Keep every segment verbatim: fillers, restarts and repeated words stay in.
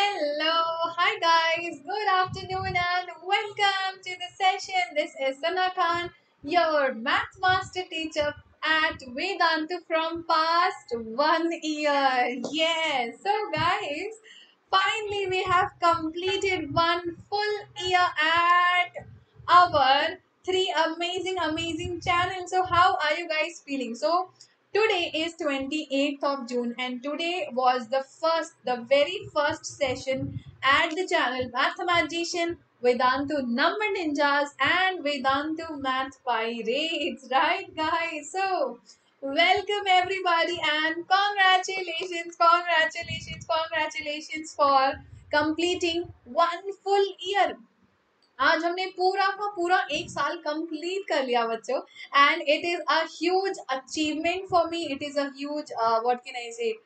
Hello, hi guys, good afternoon and welcome to the session. This is Sana Khan, your math master teacher at Vedantu from past one year. Yes, so guys, finally we have completed one full year at our three amazing, amazing channels. So how are you guys feeling? So today is twenty-eighth of June and today was the first, the very first session at the channel Mathematician, Vedantu Number Ninjas and Vedantu Math Pirates, right guys? So welcome everybody and congratulations, congratulations, congratulations for completing one full year. आज हमने पूरा का पूरा एक साल complete कर लिया बच्चों and it is a huge achievement for me it is a huge what can I say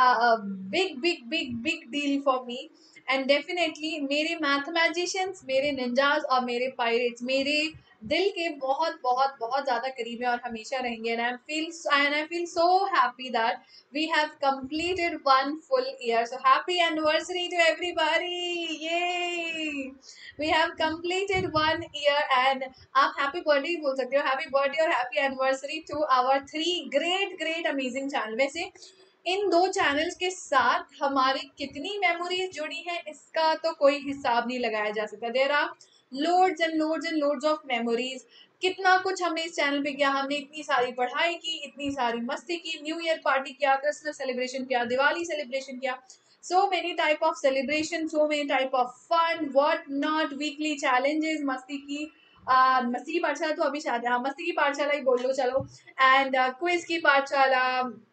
big big big big deal for me and definitely मेरे मैथमेटिशियंस मेरे निंजास और मेरे पायरेट्स मेरे दिल के बहुत बहुत बहुत ज्यादा करीब है और हमेशा रहेंगे and I feel and I feel so happy that we have completed one full year. So happy anniversary to everybody! Yay! We have completed one year and आप happy birthday बोल सकते हो happy birthday और happy anniversary to our three great great amazing channel. वैसे इन दो channels के साथ हमारी कितनी मेमोरीज जुड़ी हैं इसका तो कोई हिसाब नहीं लगाया जा सकता. There are loads and loads and loads of memories. कितना कुछ हमने इस चैनल पे किया. हमने इतनी सारी पढ़ाई की, इतनी सारी मस्ती की, न्यू ईयर पार्टी किया, क्रिसमस सेलिब्रेशन किया, दिवाली सेलिब्रेशन किया. So many type of celebration, so many type of fun, what not, weekly challenges, मस्ती की uh, मस्ती की पाठशाला तो अभी शायद हाँ मस्ती की पाठशाला ही बोल लो चलो. एंड क्विज की पाठशाला,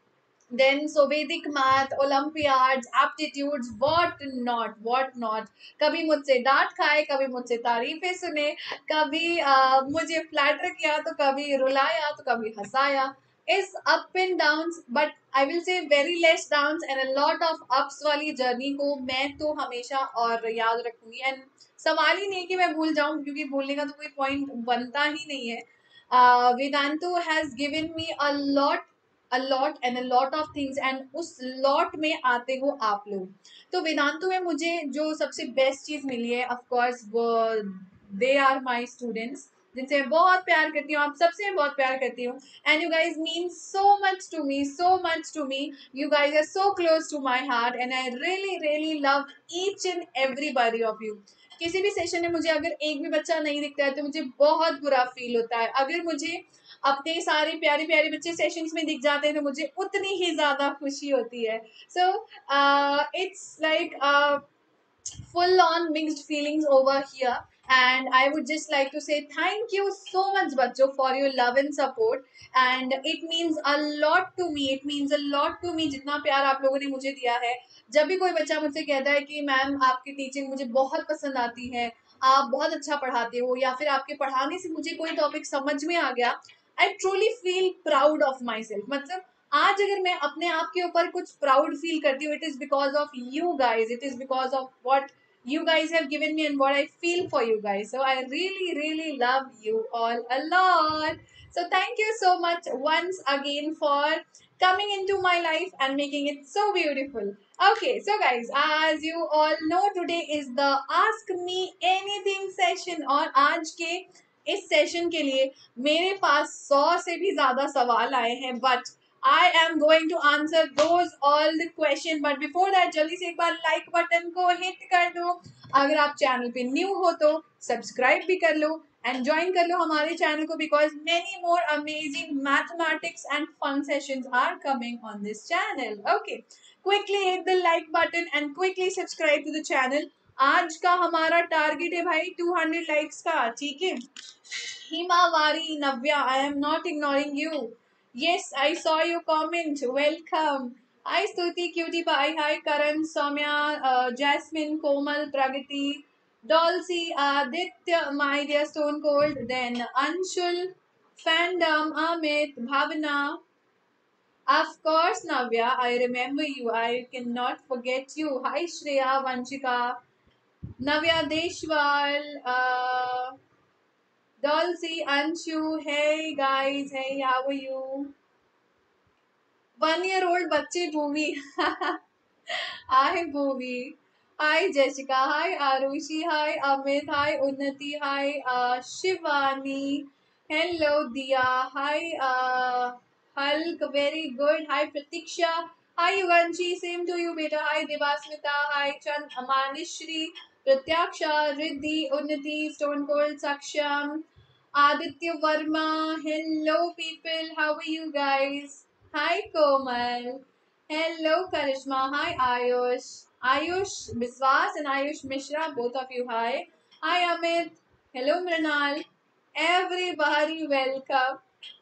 then so Vedic math, Olympiads, aptitudes, what not, what not. कभी मुझसे डांट खाए, कभी मुझसे तारीफें सुने, कभी uh, मुझे फ्लैटर किया तो कभी रुलाया तो कभी हंसाया. Is up and downs, but I will say very less downs and a lot of ups वाली जर्नी को मैं तो हमेशा और याद रखूंगी. एंड सवाल ही नहीं कि मैं भूल जाऊं क्योंकि भूलने का तो कोई पॉइंट बनता ही नहीं है. Vedantu has given me a lot a lot and a lot of things and उस लॉट में आते हो आप लोग. तो वेदांतु में मुझे जो सबसे बेस्ट चीज मिली है ऑफ कोर्स वो दे आर माय स्टूडेंट्स जिनसे मैं बहुत प्यार करती हूँ. आप सबसे मैं बहुत प्यार करती हूँ and you guys mean so much to me, so much to me. You guys are so close to my heart and I really really love each and everybody of you. किसी भी सेशन में मुझे अगर एक भी बच्चा नहीं दिखता है तो मुझे बहुत बुरा फील होता है. अगर मुझे अपने सारे प्यारे प्यारे बच्चे सेशंस में दिख जाते हैं तो मुझे उतनी ही ज्यादा खुशी होती है. So it's like full on mixed feelings over here, and I would just like to say thank you so much bachcho for your love and support, and it means a lot to me, it means a lot to me जितना प्यार आप लोगों ने मुझे दिया है. जब भी कोई बच्चा मुझसे कहता है कि मैम आपकी टीचिंग मुझे बहुत पसंद आती है, आप बहुत अच्छा पढ़ाते हो, या फिर आपके पढ़ाने से मुझे कोई टॉपिक समझ में आ गया, I truly feel proud of myself. मतलब आज अगर मैं अपने आप के ऊपर कुछ प्राउड फील करती हूँ, it is because of you guys, it is because of what you guys have given me and what I feel for you guys. So I really, really love you all a lot. So thank you so much once again for coming into my life and making it so beautiful. Okay, so guys, as you all know, today is the Ask Me Anything session. और आज के इस session के लिए मेरे पास सौ से भी ज्यादा सवाल आए हैं, but I am going to answer those all the question. But before that, जल्दी से एक बार लाइक बटन को हिट कर दो. अगर आप चैनल पे न्यू हो तो सब्सक्राइब भी कर लो एंड ज्वाइन कर लो हमारे चैनल को, because many more amazing mathematics and fun sessions are coming on this channel. Okay, quickly hit the like button and quickly subscribe to the channel. आज का हमारा टारगेट है भाई टू हंड्रेड लाइक्स का, ठीक है. Himawari Navya, I am not ignoring you. Yes, I saw your comment. Welcome. Hi Stuti, Cutie Pie. Hi Karan, Soumya, uh, Jasmine, Komal, Pragati, Dolcy, Aditya, my dear Stone Cold. Then Anshul, Fandom, Amit, Bhavana. Of course, Navya, I remember you. I cannot forget you. Hi Shreya, Vanchika, Navya Deshwal, uh, Dulcie, Anshu, hey guys, hey, how are you? One year old बच्चे भूमि. Hi Bhumi. Hi Jessica, hi Arushi, hi Amit, hi Unnati, hi uh, Shivani, hello Dia, hi uh, Hulk, very good, hi Pratiksha, hi Yuganshi, same to you beta, hi Devasmita, hi Chand, Amanishri, Pratyaksha, Riddhi, Unnati, Stone Cold, Saksham, Aditya Verma, hello people, how are you guys? Hi Komal. Hello, Karishma. Hi, Ayush. Ayush Biswas and Ayush Mishra, both of you. Hi. Hi, Amit. Hello, Mrinal. Everybody, welcome.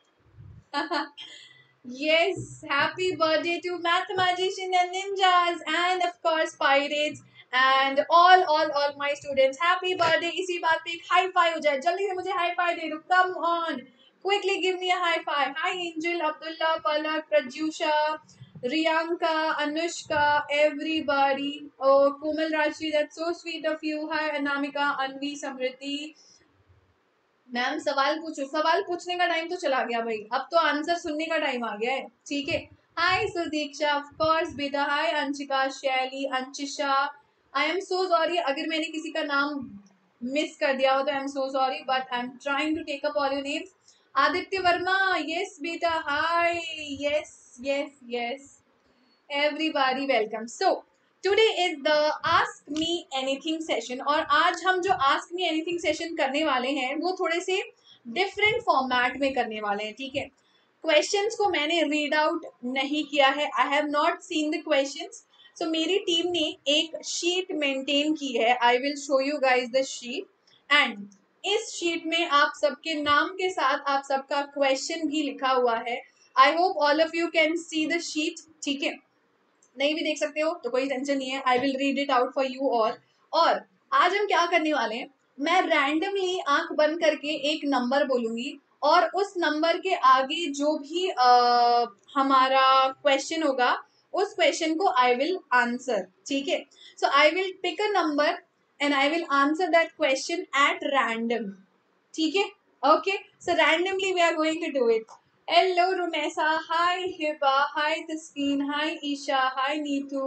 Yes, happy birthday to Mathematician and Ninjas, and of course, Pirates, and all, all, all my students. Happy birthday. इसी बात पे एक hi fi हो जाए. जल्दी से मुझे high five दे दो. Come on. Quickly give me a high five. Hi, Angel, Abdullah, Palak, Pradyusha, Riyanka, Anushka, everybody. Oh, Komal Rashi, that's so sweet of you. Hi, Anamika, Anvi, Samriti. Ma'am सवाल पूछो. सवाल पूछने का time तो चला गया भाई, अब तो आंसर सुनने का टाइम आ गया है. ठीक है. हाय सुदीक्षा, ऑफ कोर्स बेटा. हाय अंशिका, शैली, अंशिशा. आई एम सो सॉरी अगर मैंने किसी का नाम मिस कर दिया हो तो I am so sorry, but I am trying to take up all your names. Aditya Verma, yes बेटा. Hi, yes yes yes. Everybody welcome. So today is the ask me anything session, और आज हम जो आस्क मी एनीथिंग सेशन करने वाले हैं वो थोड़े से डिफरेंट फॉर्मेट में करने वाले हैं. ठीक है. क्वेश्चंस को मैंने रीड आउट नहीं किया है. I have not seen the questions. So मेरी टीम ने एक शीट मेंटेन की है. I will show you guys the sheet, and इस शीट में आप सबके नाम के साथ आप सबका क्वेश्चन भी लिखा हुआ है. I hope all of you can see the sheet. ठीक है. नहीं भी देख सकते हो तो कोई टेंशन नहीं है. I will read it out for you all. और आज हम क्या करने वाले हैं, मैं रैंडमली आंख बंद करके एक नंबर बोलूंगी, और उस नंबर के आगे जो भी आ, हमारा क्वेश्चन होगा उस क्वेश्चन को आई विल आंसर. ठीक है. So I will pick a number and I will answer that question at random. ठीक है. Okay. So randomly we are going to do it. Hello Rumesa, hi Hiba, hi Taskin, hi Isha, hi Neetu.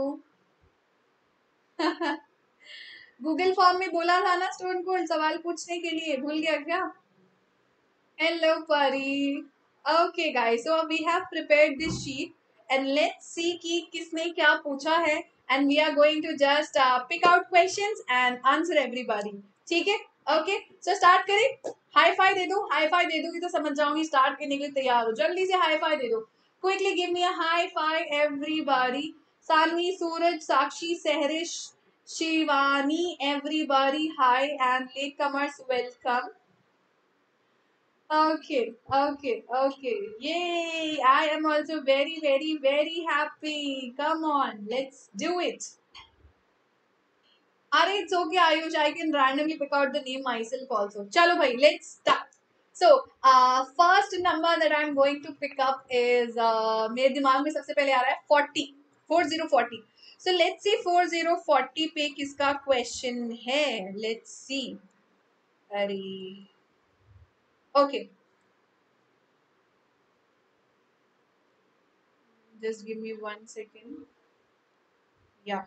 Google form में बोला था ना stone cold सवाल पूछने के लिए, भूल गया क्या? Hello Pari. Okay guys, so we have prepared this sheet and let's see कि किसने क्या पूछा है, and we are going to just pick out questions and answer everybody. ठीक है. ओके. सो स्टार्ट करें. हाई फाई दे दो. हाई फाई दे दोगी तो समझ जाऊंगी स्टार्ट करने के लिए तैयार हो. जल्दी से हाई फाई दे दो. Quickly give me a high five everybody. Saanvi, Suraj, Sakshi, Sahrish, Shivani, everybody hi, and latecomers welcome. Okay, okay, okay. Yay! I am also very, very, very happy. Come on, let's do it. Are it's okay, Ayush. I can randomly pick out the name myself also. Chalo bhai, let's start. So, uh, first number that I'm going to pick up is uh, मेरे दिमाग में सबसे पहले आ रहा है forty, four zero forty. So let's see four zero forty पे किसका question है. Let's see. अरे, okay. Just give me one second. Yeah.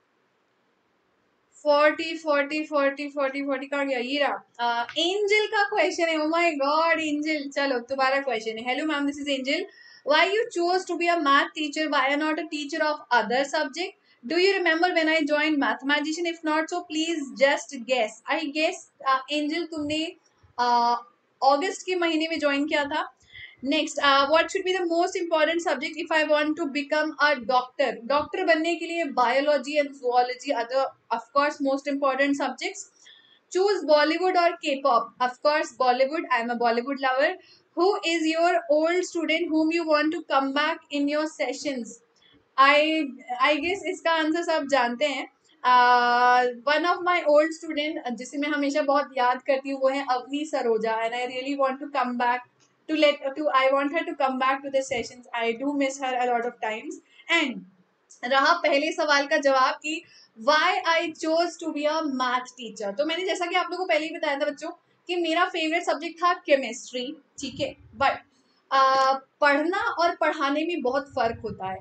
Forty forty forty forty forty कहाँ गया, ये रहा. एंजल का क्वेश्चन है. Oh my god Angel. चलो तुम्हारा क्वेश्चन है. Hello ma'am, this is Angel. Why you chose to be a math teacher? Why not a teacher of other subject? Do you remember when I joined Mathematician? If not, so please just guess. I guess uh, Angel तुमने अगस्त uh, के महीने में join किया था. Next, what should be the most important subject if I want to become a doctor? Doctor बनने के लिए biology and zoology are the of course most important subjects. Choose Bollywood or K-pop. Of course Bollywood. I am a Bollywood lover. Who is your old student whom you want to come back in your sessions? I I guess इसका answer सब जानते हैं. One of my old student जिसे मैं हमेशा बहुत याद करती हूँ वो है Avani Saroja, and I really want to come back to let to I want her to come back to the sessions. I do miss her a lot of times. And रहा पहले सवाल का जवाब कि why I chose to be a math teacher. तो मैंने जैसा कि आप लोगों को पहले ही बताया था बच्चों कि मेरा फेवरेट सब्जेक्ट था केमिस्ट्री. ठीक है. बट uh, पढ़ना और पढ़ाने में बहुत फर्क होता है.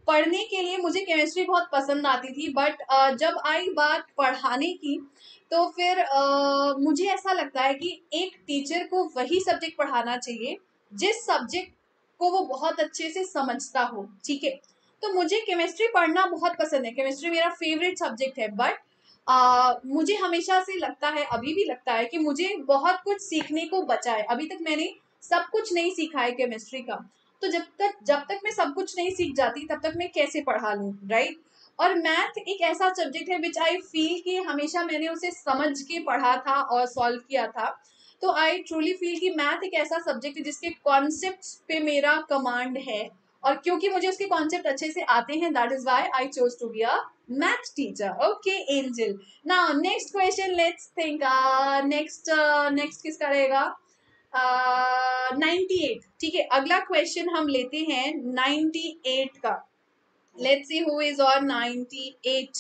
पढ़ने के लिए मुझे केमिस्ट्री बहुत पसंद आती थी, बट जब आई बात पढ़ाने की तो फिर uh, मुझे ऐसा लगता है कि एक टीचर को वही सब्जेक्ट पढ़ाना चाहिए जिस सब्जेक्ट को वो बहुत अच्छे से समझता हो, ठीक है। तो मुझे केमिस्ट्री पढ़ना बहुत पसंद है, केमिस्ट्री मेरा फेवरेट सब्जेक्ट है, बट uh, मुझे हमेशा से लगता है, अभी भी लगता है कि मुझे बहुत कुछ सीखने को बचा है। अभी तक मैंने सब कुछ नहीं सीखा है केमिस्ट्री का, तो जब तक जब तक मैं सब कुछ नहीं सीख जाती तब तक मैं कैसे पढ़ा लूँ, राइट। और मैथ एक ऐसा सब्जेक्ट है विच आई फील कि हमेशा मैंने उसे समझ के पढ़ा था और सॉल्व किया था। तो आई ट्रूली फील कि मैथ एक ऐसा सब्जेक्ट है जिसके कॉन्सेप्ट्स पे मेरा कमांड है, और क्योंकि मुझे उसके कॉन्सेप्ट अच्छे से आते हैं, that is why I chose to be a math teacher. Okay Angel, now next question, let's think. Next next किसका रहेगा? नाइन्टी एट, ठीक है। अगला क्वेश्चन हम लेते हैं नाइन्टी एट का। Let's see who is on ninety eight.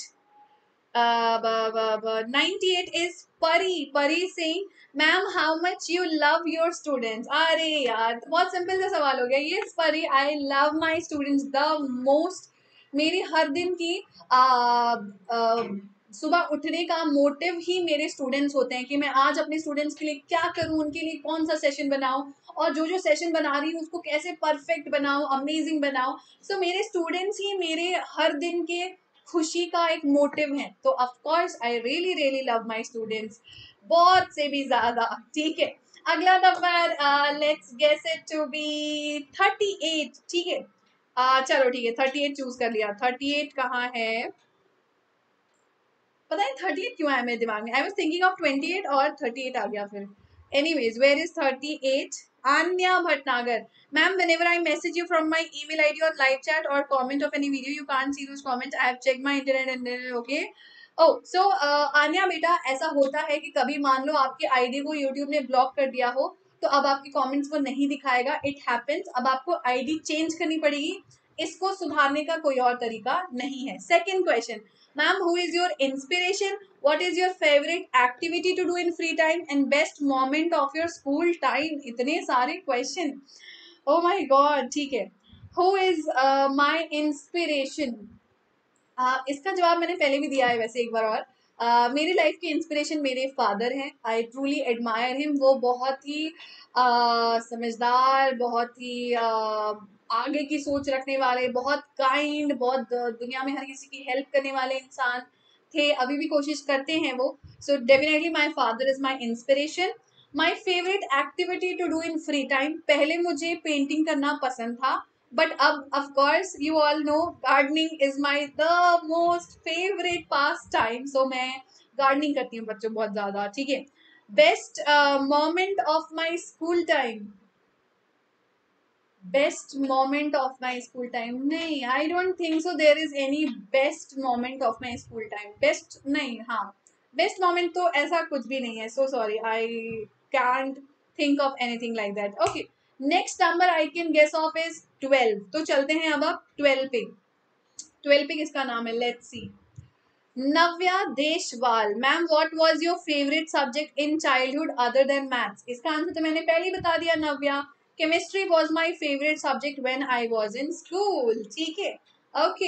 Ninety eight is Pari. Pari Singh, ma'am how much you love your students? अरे यार, बहुत सिंपल सा सवाल हो गया। ये Pari, I love my students the most. मेरी हर दिन की आ, आ, सुबह उठने का मोटिव ही मेरे स्टूडेंट्स होते हैं कि मैं आज अपने स्टूडेंट्स के लिए क्या करूं, उनके लिए कौन सा सेशन बनाऊं, और जो जो सेशन बना रही हूँ उसको कैसे परफेक्ट बनाऊं, अमेजिंग बनाऊं। सो so, मेरे स्टूडेंट्स ही मेरे हर दिन के खुशी का एक मोटिव है। तो of course I really really love my students, बहुत से भी ज्यादा, ठीक है। अगला number, let's guess it to be thirty eight, ठीक है। uh, चलो ठीक है, थर्टी एट चूज कर लिया। थर्टी एट कहाँ है? पता नहीं थर्टी एट क्यों आया मेरे दिमाग में। I was thinking of twenty eight और थर्टी एट आ गया फिर। Anyways, where is thirty eight? Anya Bhatnagar. Ma'am, whenever I message you from my email I D or live chat or comment of any video, you can't see those comments. I have checked my internet and then okay. Oh, so uh, Anya बेटा, ऐसा होता है कि कभी मान लो आपकी ID को YouTube ने ब्लॉक कर दिया हो, तो अब आपके कमेंट्स वो नहीं दिखाएगा। It happens. अब आपको आईडी चेंज करनी पड़ेगी, इसको सुधारने का कोई और तरीका नहीं है। Second question, ma'am who is your inspiration? What is your favorite activity to do in free time and best moment of your school time? इतने सारे question. Oh my God, ठीक है। Who is uh, my inspiration? uh, इसका जवाब मैंने पहले भी दिया है वैसे एक बार और। uh, मेरी लाइफ की इंस्पिरेशन मेरे फादर हैं। I truly admire him. वो बहुत ही uh, समझदार, बहुत ही uh, आगे की सोच रखने वाले, बहुत काइंड, बहुत दुनिया में हर किसी की हेल्प करने वाले इंसान थे, अभी भी कोशिश करते हैं वो। So definitely my father is my inspiration. My favourite activity to do in free time, पहले मुझे पेंटिंग करना पसंद था, बट अब of course you all know gardening is my the most favourite pastime. So मैं gardening करती हूँ बच्चों बहुत ज्यादा, ठीक है। Best moment of my school time, best moment of my school time, नहीं, I don't think so there is any best moment of my school time. Best नहीं, हाँ, बेस्ट मोमेंट तो ऐसा कुछ भी नहीं है। So sorry, I can't think of anything like that. Okay, next number I can guess of is twelve. तो चलते हैं अब अब ट्वेल्व पे। ट्वेल्व पे किसका नाम है? Let's see. Navya Deswal, ma'am what was your favourite subject in childhood other than maths? इसका आंसर तो मैंने पहले ही बता दिया Navya. Chemistry was my favourite subject when I was in school, ठीक है। Okay,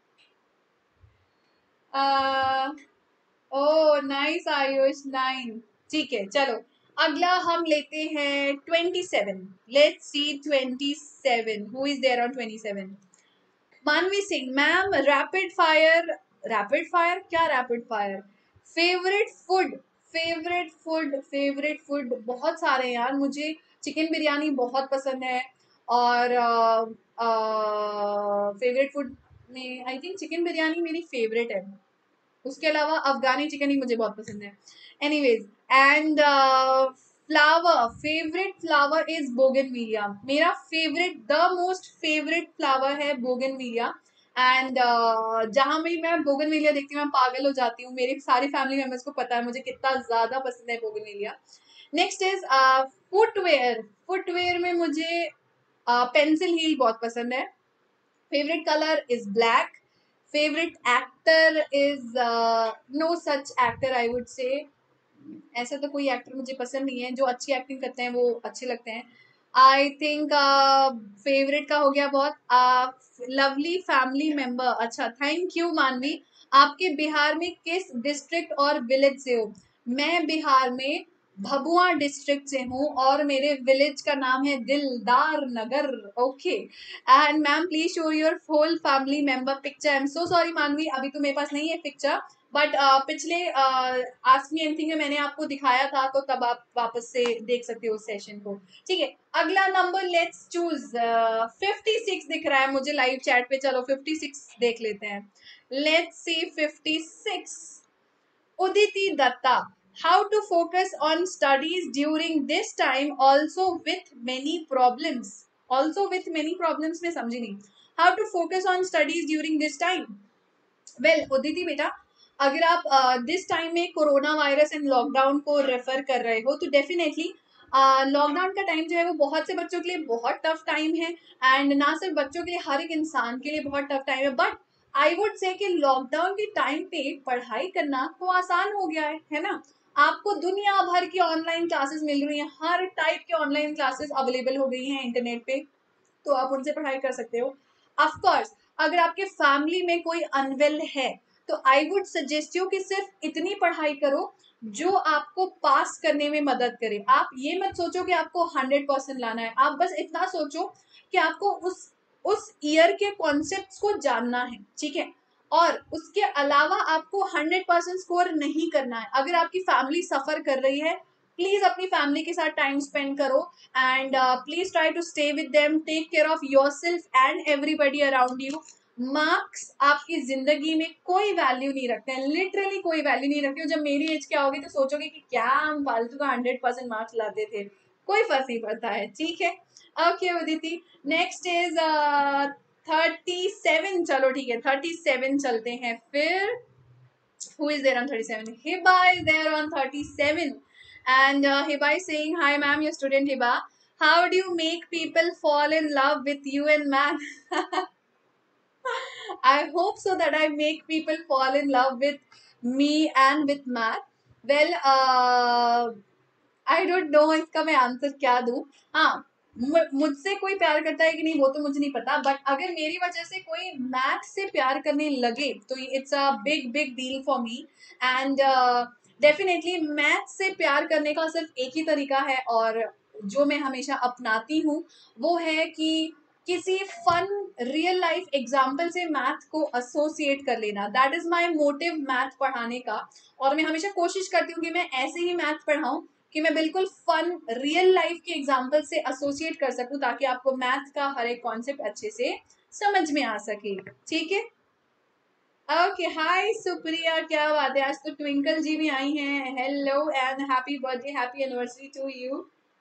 oh nice Ayush, nine, ठीक है। चलो अगला हम लेते हैं twenty seven. Let's see twenty seven, who is there on twenty seven? Manvi Singh, ma'am rapid fire. Rapid fire क्या? Rapid fire favourite food, favourite food, favourite food बहुत सारे हैं यार। मुझे चिकन बिरयानी बहुत पसंद है, और फेवरेट फूड में आई थिंक चिकन बिरयानी मेरी फेवरेट है। उसके अलावा अफगानी चिकन ही मुझे बहुत पसंद है। Anyways, and flower, favourite flower is bougainvillea. मेरा favourite, the most favourite flower है बोगनविलिया। एंड uh, जहां भी मैं बोगनविलिया देखती हूँ मैं पागल हो जाती हूँ। मेरे सारी फैमिली मेंबर्स को पता है मुझे कितना ज्यादा पसंद है bougainvillea. Next is footwear. Footwear में मुझे पेंसिल uh, हील बहुत पसंद है। Favourite colour is black. Favourite actor is no such actor, I would say. ऐसा तो कोई एक्टर मुझे पसंद नहीं है, जो अच्छी एक्टिंग करते हैं वो अच्छे लगते हैं। आई थिंक फेवरेट का हो गया बहुत। लवली फैमिली मेंबर, अच्छा थैंक यू मानवी। आपके बिहार में किस डिस्ट्रिक्ट और विलेज से हो? मैं बिहार में भभुआ डिस्ट्रिक्ट से हूँ और मेरे विलेज का नाम है Dildar Nagar. Okay, and ma'am please show your whole family member picture. I am so sorry Manvi, अभी तो मेरे पास नहीं है पिक्चर, बट uh, पिछले आस्क मी एनीथिंग में मैंने आपको दिखाया था, तो तब आप वापस से देख सकते हो उस सेशन को। ठीक है, अगला number let's choose. Fifty six दिख रहा है मुझे लाइव चैट पे, चलो फिफ्टी सिक्स देख लेते हैं। Let's see fifty six. Uditi Dutta, how to focus on studies during this time also with many problems. Also with many problems में समझी नहीं। How to focus on studies during this time. Well Uditi बेटा, अगर आप this time में corona virus and lockdown को refer कर रहे हो तो डेफिनेटली लॉकडाउन का टाइम जो है वो बहुत से बच्चों के लिए बहुत टफ टाइम है, एंड ना सिर्फ बच्चों के लिए, हर एक इंसान के लिए बहुत टफ टाइम है। बट आई वुड से कि लॉकडाउन के टाइम पे पढ़ाई करना तो आसान हो गया है है ना। आपको दुनिया भर की ऑनलाइन क्लासेस मिल रही हैं, हर टाइप के ऑनलाइन क्लासेस अवेलेबल हो गई हैं इंटरनेट पे, तो आप उनसे पढ़ाई कर सकते हो। ऑफ कोर्स अगर आपके फैमिली में कोई अनवेल है तो आई वुड सजेस्ट यू कि सिर्फ इतनी पढ़ाई करो जो आपको पास करने में मदद करे। आप ये मत सोचो कि आपको हंड्रेड परसेंट लाना है, आप बस इतना सोचो कि आपको उस उस ईयर के कॉन्सेप्ट्स को जानना है, ठीक है। और उसके अलावा आपको हंड्रेड परसेंट स्कोर नहीं करना है। अगर आपकी फैमिली सफर कर रही है, प्लीज अपनी फैमिली के साथ टाइम स्पेंड करो, and please try to stay with them, take care of yourself and everybody around you. Marks आपकी जिंदगी में कोई वैल्यू नहीं रखते हैं, लिटरली कोई वैल्यू नहीं रखते हो। जब मेरी एज के आओगे तो सोचोगे कि क्या हम फालतू का हंड्रेड परसेंट मार्क्स लाते थे, कोई फर्क नहीं पड़ता है, ठीक है। Okay Uditi, next is thirty seven. चलो ठीक है, थर्टी सेवन चलते हैं फिर। Who is there on thirty-seven? Hiba is there on thirty-seven. And uh, Hiba is saying, hi ma'am, your student Hiba. How do you make people fall in love with you and math? I hope so that I make people fall in love with me and with math. Well, uh, I don't know इसका मैं answer क्या दूं। हाँ, मुझसे कोई प्यार करता है कि नहीं वो तो मुझे नहीं पता, बट अगर मेरी वजह से कोई मैथ से प्यार करने लगे तो it's a big big deal for me. And definitely math से प्यार करने का सिर्फ एक ही तरीका है, और जो मैं हमेशा अपनाती हूँ वो है कि किसी फन रियल लाइफ एग्जाम्पल से मैथ को एसोसिएट कर लेना। That is my motive math पढ़ाने का। और मैं हमेशा कोशिश करती हूँ कि मैं ऐसे ही मैथ पढ़ाऊँ कि मैं बिल्कुल फन रियल लाइफ के एग्जाम्पल से एसोसिएट कर सकूं, ताकि आपको मैथ का हर एक कॉन्सेप्ट अच्छे से समझ में आ सके, ठीक है। ओके, हाय सुप्रिया, क्या बात है, आज तो ट्विंकल जी भी आई हैं। Hello and happy birthday, happy anniversary to you.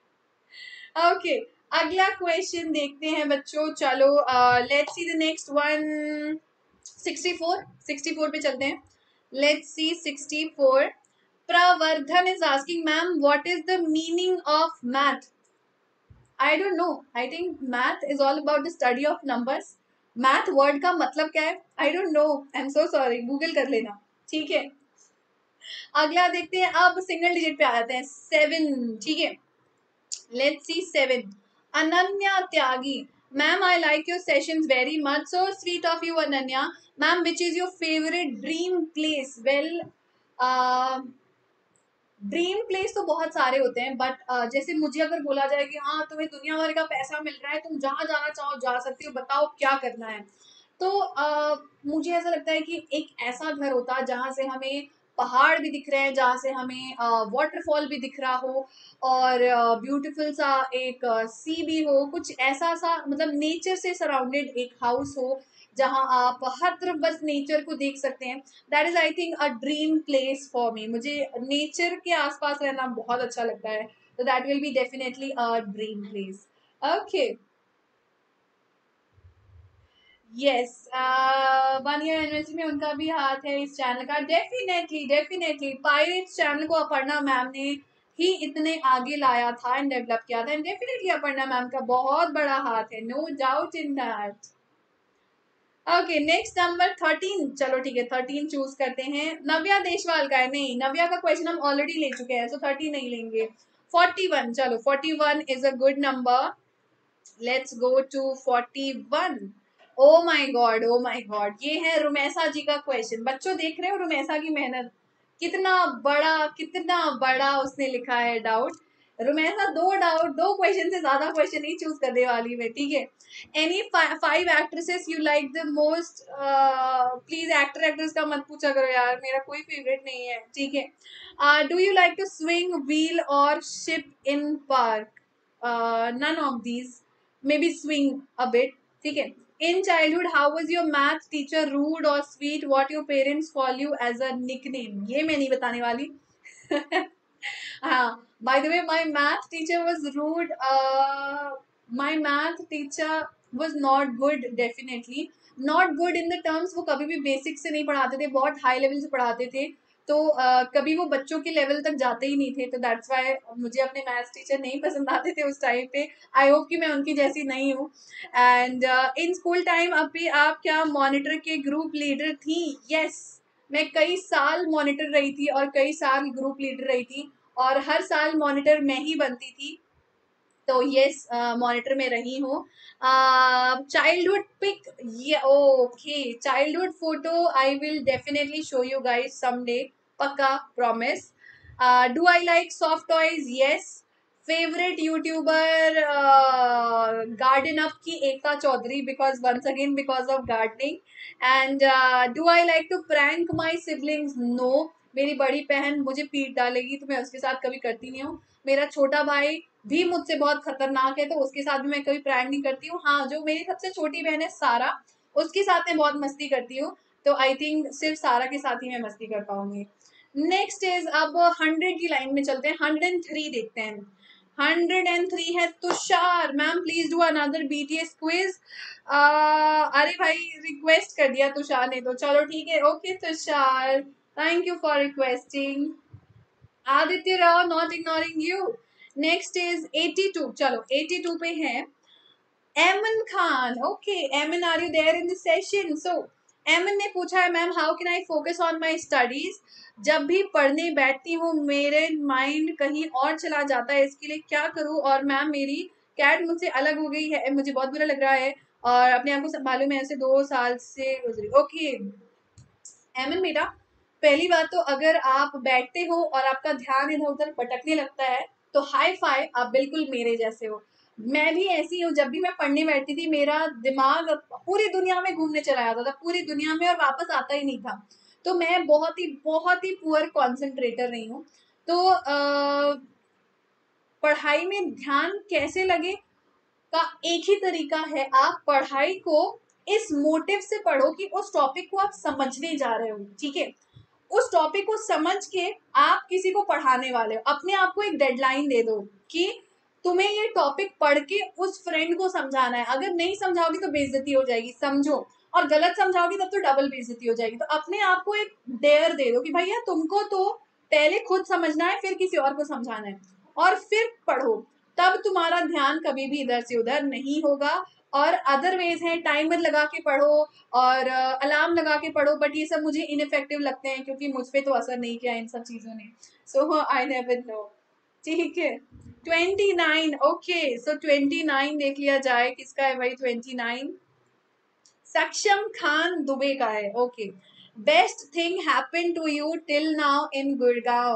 Okay, अगला क्वेश्चन देखते हैं बच्चों। चलो let's see the next one. Sixty four, sixty four पे चलते हैं। Let's see sixty four. Pravardhan is asking, ma'am, what is the meaning of math? I don't know. I think math is all about the study of numbers. Math word का मतलब क्या है? I don't know. I'm so sorry. Google कर लेना, ठीक है। अगला देखते हैं, अब सिंगल डिजिट पे आ जाते हैं, सेवन, ठीक है। Let's see seven. Ananya Tyagi, ma'am, I like your sessions very much. So sweet of you, Ananya. Ma'am, which is your favorite dream place? Well, uh, dream place तो बहुत सारे होते हैं, बट uh, जैसे मुझे अगर बोला जाए कि हाँ तुम्हें दुनिया भर का पैसा मिल रहा है, तुम जहाँ जाना चाहो जा सकती हो, बताओ क्या करना है, तो uh, मुझे ऐसा लगता है कि एक ऐसा घर होता जहाँ से हमें पहाड़ भी दिख रहे हैं, जहाँ से हमें वाटरफॉल uh, भी दिख रहा हो, और ब्यूटीफुल uh, सा एक सी uh, भी हो, कुछ ऐसा सा मतलब नेचर से सराउंडेड एक हाउस हो जहाँ आप हर तरफ बस नेचर को देख सकते हैं। That is I think a dream place for me. मुझे नेचर के आसपास रहना बहुत अच्छा लगता है, तो that will be definitely a dream place. Okay, yes, one year anniversary में उनका भी हाथ है इस चैनल का। डेफिनेटली डेफिनेटली पायरेट्स चैनल को अपर्णा मैम ने ही इतने आगे लाया था एंड डेवलप किया था, एंड डेफिनेटली अपर्णा मैम का बहुत बड़ा हाथ है, no doubt in that. Okay, next number thirteen. चलो ठीक है, थर्टीन चूज करते हैं। नव्या देशवाल का है, नहीं नव्या का क्वेश्चन हम ऑलरेडी ले चुके हैं, सो थर्टी नहीं लेंगे। फोर्टी वन, चलो forty one is a good number. Let's go to forty one. Oh my god, oh my god, ये है रुमेसा जी का क्वेश्चन. बच्चों देख रहे हो रुमेसा की मेहनत, कितना बड़ा कितना बड़ा उसने लिखा है डाउट. रुमेसा दो डाउट, दो क्वेश्चन से ज्यादा क्वेश्चन नहीं चूज करने वाली मैं, ठीक है. Any five actresses you like the most. Please actor actress का मत पूछा करो यार, मेरा कोई फेवरेट नहीं है, ठीक है. Do you like to swing wheel और ship in park? None of these, maybe swing a bit, ठीक है. In childhood, how was your math teacher? Rude or sweet? What your parents call you as a nickname? ये मैं नहीं बताने वाली. हाँ, by the way, my math teacher was rude. Uh, my math teacher was not good, definitely. Not good in the terms वो कभी भी basic से नहीं पढ़ाते थे, बहुत हाई लेवल से पढ़ाते थे. तो uh, कभी वो बच्चों के लेवल तक जाते ही नहीं थे. तो दैट्स वाई मुझे अपने मैथ्स टीचर नहीं पसंद आते थे उस टाइम पे. आई होप कि मैं उनकी जैसी नहीं हूँ. एंड इन स्कूल टाइम अभी आप क्या मॉनिटर के ग्रुप लीडर थी? यस yes, मैं कई साल मॉनिटर रही थी और कई साल ग्रुप लीडर रही थी, और हर साल मॉनिटर मैं ही बनती थी. तो यस, मॉनिटर में रही हूँ. चाइल्डहुड पिक, ये okay, childhood photo I will definitely show you guys someday, पक्का, promise. Do I like soft toys? Yes. Favourite youtuber garden up की Ekta Chaudhary, because once again because of gardening. And do I like to prank my siblings? No. मेरी बड़ी बहन मुझे पीट डालेगी तो मैं उसके साथ कभी करती नहीं हूँ. मेरा छोटा भाई भी मुझसे बहुत खतरनाक है, तो उसके साथ भी मैं कभी प्रैंक नहीं करती हूँ. हाँ, जो मेरी सबसे छोटी बहन है सारा, उसके साथ मैं बहुत मस्ती करती हूँ. तो आई थिंक सिर्फ सारा के साथ ही मैं मस्ती कर पाऊंगी. नेक्स्ट इज, अब हंड्रेड की लाइन में चलते हैं. हंड्रेड एंड थ्री देखते हैं. हंड्रेड एंड थ्री है Tushar. Ma'am please do another BTS quiz. अरे भाई, रिक्वेस्ट कर दिया तुषार ने, तो चलो ठीक है. Okay Tushar, thank you for requesting. Aditya Rao, not ignoring you. Next is eighty two. चलो एटी टू पे है Eman Khan. Okay Eman, are you there in the session? So Eman ने पूछा है, ma'am how can I focus on my studies? जब भी पढ़ने बैठती हूँ मेरे माइंड कहीं और चला जाता है, इसके लिए क्या करूँ? और मैम मेरी कैट मुझसे अलग हो गई है, मुझे बहुत बुरा लग रहा है और अपने आप को संभालू, मैं ऐसे दो साल से गुजरी. ओके एमन बेटा, पहली बात तो अगर आप बैठते हो और आपका ध्यान इधर उधर भटकने लगता है तो हाई फाई, आप बिल्कुल मेरे जैसे हो. मैं भी ऐसी हूँ, जब भी मैं पढ़ने बैठती थी मेरा दिमाग पूरी दुनिया में घूमने चला जाता था, पूरी दुनिया में, और वापस आता ही नहीं था. तो मैं बहुत ही बहुत ही पुअर कॉन्सेंट्रेटर रही हूँ. तो आ, पढ़ाई में ध्यान कैसे लगे का एक ही तरीका है, आप पढ़ाई को इस मोटिव से पढ़ो कि उस टॉपिक को आप समझने जा रहे हो, ठीक है. उस टॉपिक को समझ के आप किसी को पढ़ाने वाले हो, अपने आप को एक डेडलाइन दे दो कि तुम्हें ये टॉपिक पढ़ के उस फ्रेंड को समझाना है. अगर नहीं समझाओगी तो बेइज्जती हो जाएगी, समझो. और गलत समझाओगी तब तो डबल बेइज्जती हो जाएगी. तो अपने आप को एक डेयर दे दो कि भैया तुमको तो पहले खुद समझना है, फिर किसी और को समझाना है, और फिर पढ़ो. तब तुम्हारा ध्यान कभी भी इधर से उधर नहीं होगा. और अदर वेज है, टाइमर लगा के पढ़ो और अलार्म लगा के पढ़ो, बट ये सब मुझे इनफेक्टिव लगते हैं क्योंकि मुझ पे तो असर नहीं किया इन सब चीज़ों ने. So I never know. ठीक है. Twenty nine. Okay so twenty nine देख लिया जाए, किसका है भाई ट्वेंटी नाइन? सक्षम खान दुबे का है. Okay, best thing happen to you till now in Gurgaon?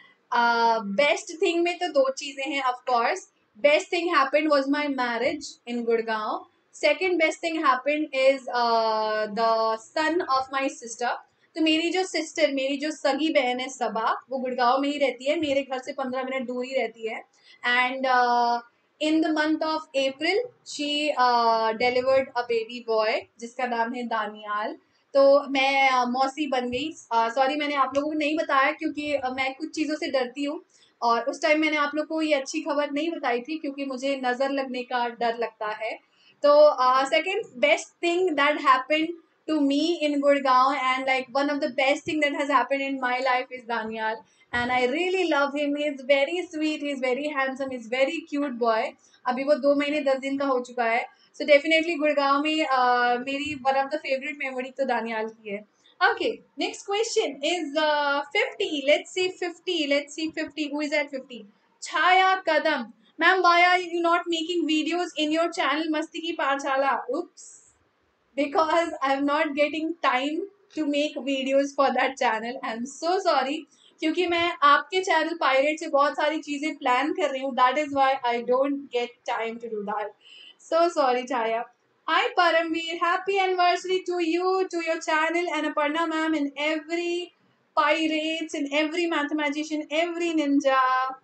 Best thing में तो दो चीजें हैं of course. Best thing happened was my marriage in Gurgaon. Second best thing happened is the son of my sister. तो मेरी जो सिस्टर, मेरी जो सगी बहन है सबा, वो गुड़गांव में ही रहती है, मेरे घर से पंद्रह मिनट दूर ही रहती है. And in the month of April she delivered a baby boy जिसका नाम है दानियाल. तो मैं uh, मौसी बन गई. सॉरी uh, मैंने आप लोगों को नहीं बताया क्योंकि uh, मैं कुछ चीज़ों से डरती हूँ, और उस टाइम मैंने आप लोग को ये अच्छी खबर नहीं बताई थी क्योंकि मुझे नज़र लगने का डर लगता है. तो second best thing that happened to me in Gurgaon, and like one of the best thing that has happened in my life is Daniel, and I really love him. He is very sweet, he is very handsome, he is very cute boy. अभी वो दो महीने दस दिन का हो चुका है. सो डेफिनेटली गुड़गांव में uh, मेरी one of the favourite memory तो दानियाल की है. Okay next question is fifty. Let's see fifty. Let's see fifty. Who is at fifty? Chhaya Kadam. Ma'am, why are you not making videos in your channel Masti Ki Pathshala? Oops. Because I'm not getting time to make videos for that channel. I'm so sorry. क्योंकि मैं आपके channel pirate से बहुत सारी चीजें plan कर रही हूँ. That is why I don't get time to do that. So sorry, Chaya. Hi Paramveer, happy anniversary to you, to your channel, and Aparna ma'am, and every pirates, and every mathematician, every ninja.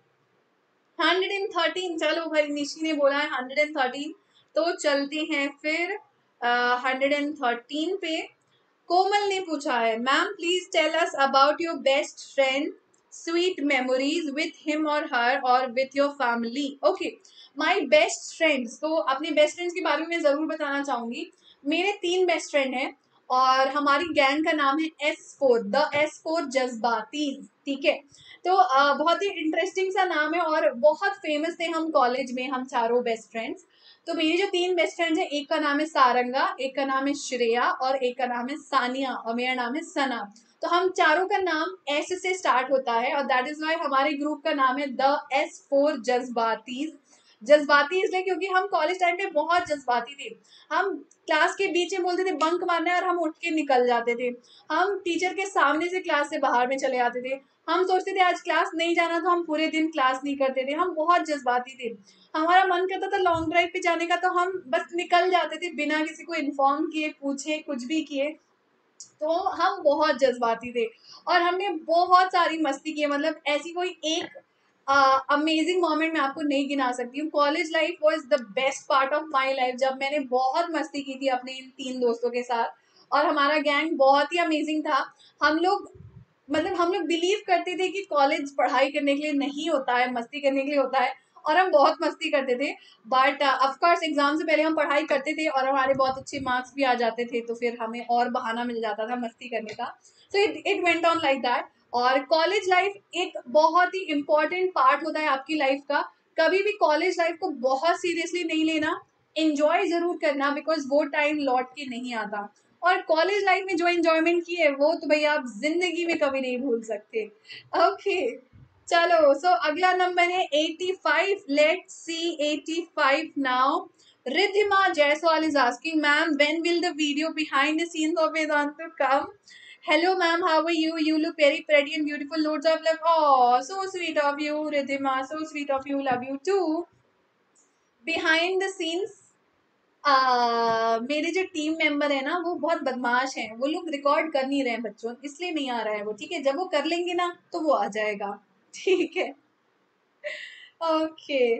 Hundred and thirteen. चलो भाई, निशी ने बोला है hundred and thirteen, तो चलते हैं फिर hundred and thirteen पे. कोमल ने पूछा है, ma'am please tell us about your best friend, sweet memories with him और हर और with your family. Okay, my best friends. तो अपने बेस्ट फ्रेंड्स के बारे में मैं जरूर बताना चाहूंगी. मेरे तीन बेस्ट फ्रेंड हैं और हमारी गैंग का नाम है S four, the S four जज्बातीज. ठीक है, तो uh, बहुत ही इंटरेस्टिंग सा नाम है और बहुत फेमस थे हम कॉलेज में, हम चारों बेस्ट फ्रेंड्स. तो मेरी जो तीन बेस्ट फ्रेंड्स हैं, एक का नाम है सारंगा, एक का नाम है श्रेया और एक का नाम है सानिया और मेरा नाम है सना. तो हम चारों का नाम एस से स्टार्ट होता है और दैट इज वाई हमारे ग्रुप का नाम है द एस फोर जज्बातीज. जज्बाती इसलिए क्योंकि हम कॉलेज टाइम पे बहुत जज्बाती थे. हम क्लास के बीच में बोलते थे बंक मारना है और हम उठ के निकल जाते थे. हम टीचर के सामने से क्लास से बाहर में चले जाते थे. हम सोचते थे आज क्लास नहीं जाना तो हम पूरे दिन क्लास नहीं करते थे. हम बहुत जज्बाती थे. हमारा मन करता था लॉन्ग ड्राइव पे जाने का तो हम बस निकल जाते थे बिना किसी को इन्फॉर्म किए, पूछे, कुछ भी किए. तो हम बहुत जज्बाती थे और हमने बहुत सारी मस्ती की है. मतलब ऐसी कोई एक अमेजिंग uh, मोमेंट मैं आपको नहीं गिना सकती हूँ. College life was the best part of my life, जब मैंने बहुत मस्ती की थी अपने इन तीन दोस्तों के साथ. और हमारा गैंग बहुत ही अमेजिंग था. हम लोग मतलब हम लोग बिलीव करते थे कि कॉलेज पढ़ाई करने के लिए नहीं होता है, मस्ती करने के लिए होता है. और हम बहुत मस्ती करते थे. बट ऑफकोर्स एग्जाम से पहले हम पढ़ाई करते थे और हमारे बहुत अच्छे मार्क्स भी आ जाते थे, तो फिर हमें और बहाना मिल जाता था मस्ती करने का. So it it went on like that. और कॉलेज लाइफ एक बहुत ही इम्पोर्टेंट पार्ट होता है आपकी लाइफ का. कभी भी कॉलेज लाइफ को बहुत सीरियसली नहीं लेना, एंजॉय जरूर करना, बिकॉज वो टाइम लौट के नहीं आता. और कॉलेज लाइफ में जो एंजॉयमेंट की है वो तो भैया आप जिंदगी में कभी नहीं भूल सकते. ओके, चलो. सो अगला नंबर है eighty five. Let's see eighty five now. Riddhima Jaiswal is asking, ma'am, when will the video behind the scenes of Vedanta come? Hello, ma'am. How are you? You look very pretty and beautiful. Loads of love. Oh, so sweet of you, Riddhima. So sweet of you. Love you too. Behind the scenes, uh, मेरे जो team member है ना वो बहुत बदमाश हैं. वो लोग रिकॉर्ड कर नहीं रहे हैं बच्चों, इसलिए नहीं आ रहा है वो. ठीक है, जब वो कर लेंगे ना तो वो आ जाएगा. ठीक है. Okay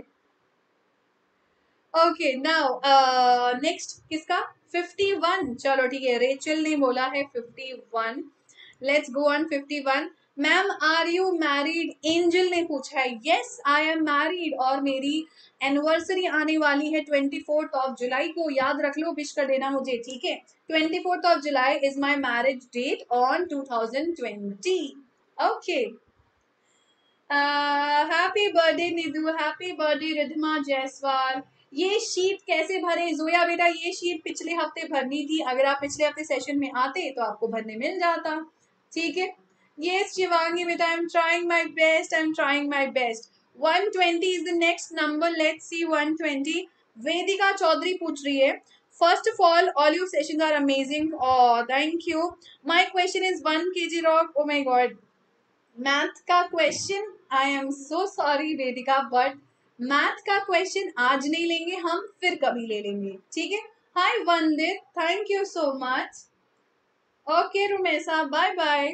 okay. नाउ नेक्स्ट किसका? Fifty one. चलो ठीक है, रेचल ने बोला है fifty one. Let's go on fifty one. Ma'am are you married? Angel ने पूछा है. यस आई एम मैरिड और मेरी एनिवर्सरी आने वाली है ट्वेंटी फोर्थ ऑफ जुलाई को. याद रख लो, विश कर देना मुझे. ठीक है, twenty fourth of July is my marriage date on two thousand twenty. Okay. Happy birthday Nidhu, happy birthday Riddhima Jaiswal. ये शीट कैसे भरे? जोया बेटा, ये शीट पिछले हफ्ते भरनी थी. अगर आप पिछले हफ्ते सेशन में आते तो आपको भरने मिल जाता. ठीक है. Yes, Shivangi beta, I'm trying my best. I'm trying my best. one twenty is the next number. Let's see one twenty. Vedika Chaudhary पूछ रही है. First of all, all your sessions are amazing. Oh, thank you. My question is one kg rock. Oh my god. Math का question. I am so sorry Vedika, but math का question आज नहीं लेंगे हम, फिर कभी ले लेंगे. ठीक है. Hi Vandit. Thank you so much. Okay Rumesa. Bye bye.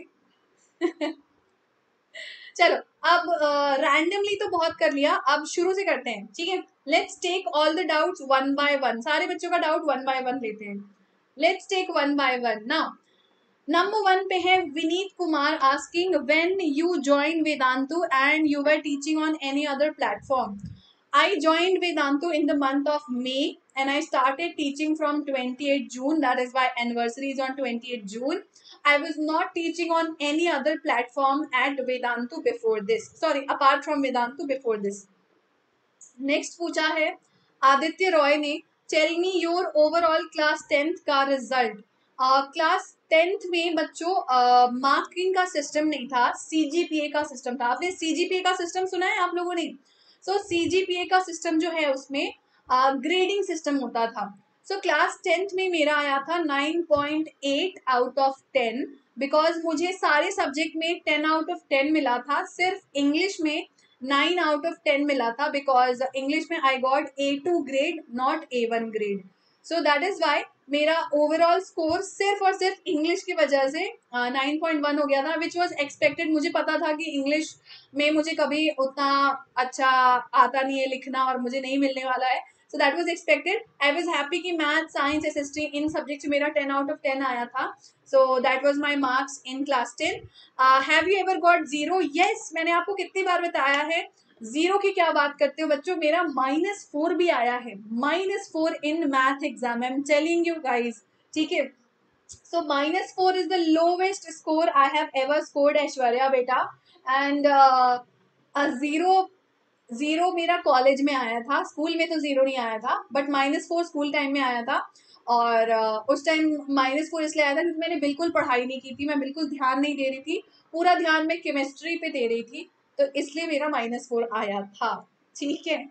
चलो, अब रैंडमली uh, तो बहुत कर लिया, अब शुरू से करते हैं. ठीक है. Let's take all the doubts one by one. सारे बच्चों का डाउट वन बाय वन लेते हैं. Let's take one by one. Now number one पे है Vineet Kumar asking, when you join Vedantu and you were teaching on any other platform. I joined Vedantu in the month of May and I started teaching from twenty-eighth June. That is why anniversary is on twenty-eighth June. I was not teaching on any other platform at Vedantu before this. Sorry, apart from Vedantu before this. Next पूछा है आदित्य रॉय ने, tell me your overall class tenth का result. Class tenth में बच्चों marking uh, का system नहीं था, CGPA का सिस्टम था. आपने सीजीपीए का सिस्टम सुना है आप लोगों ने? सो सीजीपीए का सिस्टम जो है उसमें ग्रेडिंग uh, सिस्टम होता था. सो क्लास टेंथ में मेरा आया था nine point eight out of ten, because मुझे सारे सब्जेक्ट में टेन आउट ऑफ टेन मिला था. सिर्फ इंग्लिश में नाइन आउट ऑफ टेन मिला था, बिकॉज इंग्लिश में I got A two grade, not A one grade. So that is why मेरा ओवरऑल स्कोर सिर्फ और सिर्फ इंग्लिश की वजह से नाइन पॉइंट वन हो गया था, विच वॉज एक्सपेक्टेड. मुझे पता था कि इंग्लिश में मुझे कभी उतना अच्छा आता नहीं है लिखना और मुझे नहीं मिलने वाला है. So that was expected. I was happy कि math, science, S S T इन सब्जेक्ट से मेरा टेन आउट ऑफ टेन आया था. So that was my marks in class ten. Have you ever got zero? Yes, मैंने आपको कितनी बार बताया है. जीरो की क्या बात करते हो बच्चों, मेरा माइनस फोर भी आया है. Minus four in math exam, I am telling you guys. ठीक है, so minus four is the lowest score I have ever scored, Aishwarya बेटा. and uh, a zero zero मेरा कॉलेज में आया था, स्कूल में तो जीरो नहीं आया था, but minus four school time में आया था. और uh, उस टाइम माइनस फोर इसलिए आया था क्योंकि मैंने बिल्कुल पढ़ाई नहीं की थी, मैं बिल्कुल ध्यान नहीं दे रही थी, पूरा ध्यान मैं केमिस्ट्री पे दे रही थी, तो इसलिए मेरा माइनस फोर आया था. ठीक है.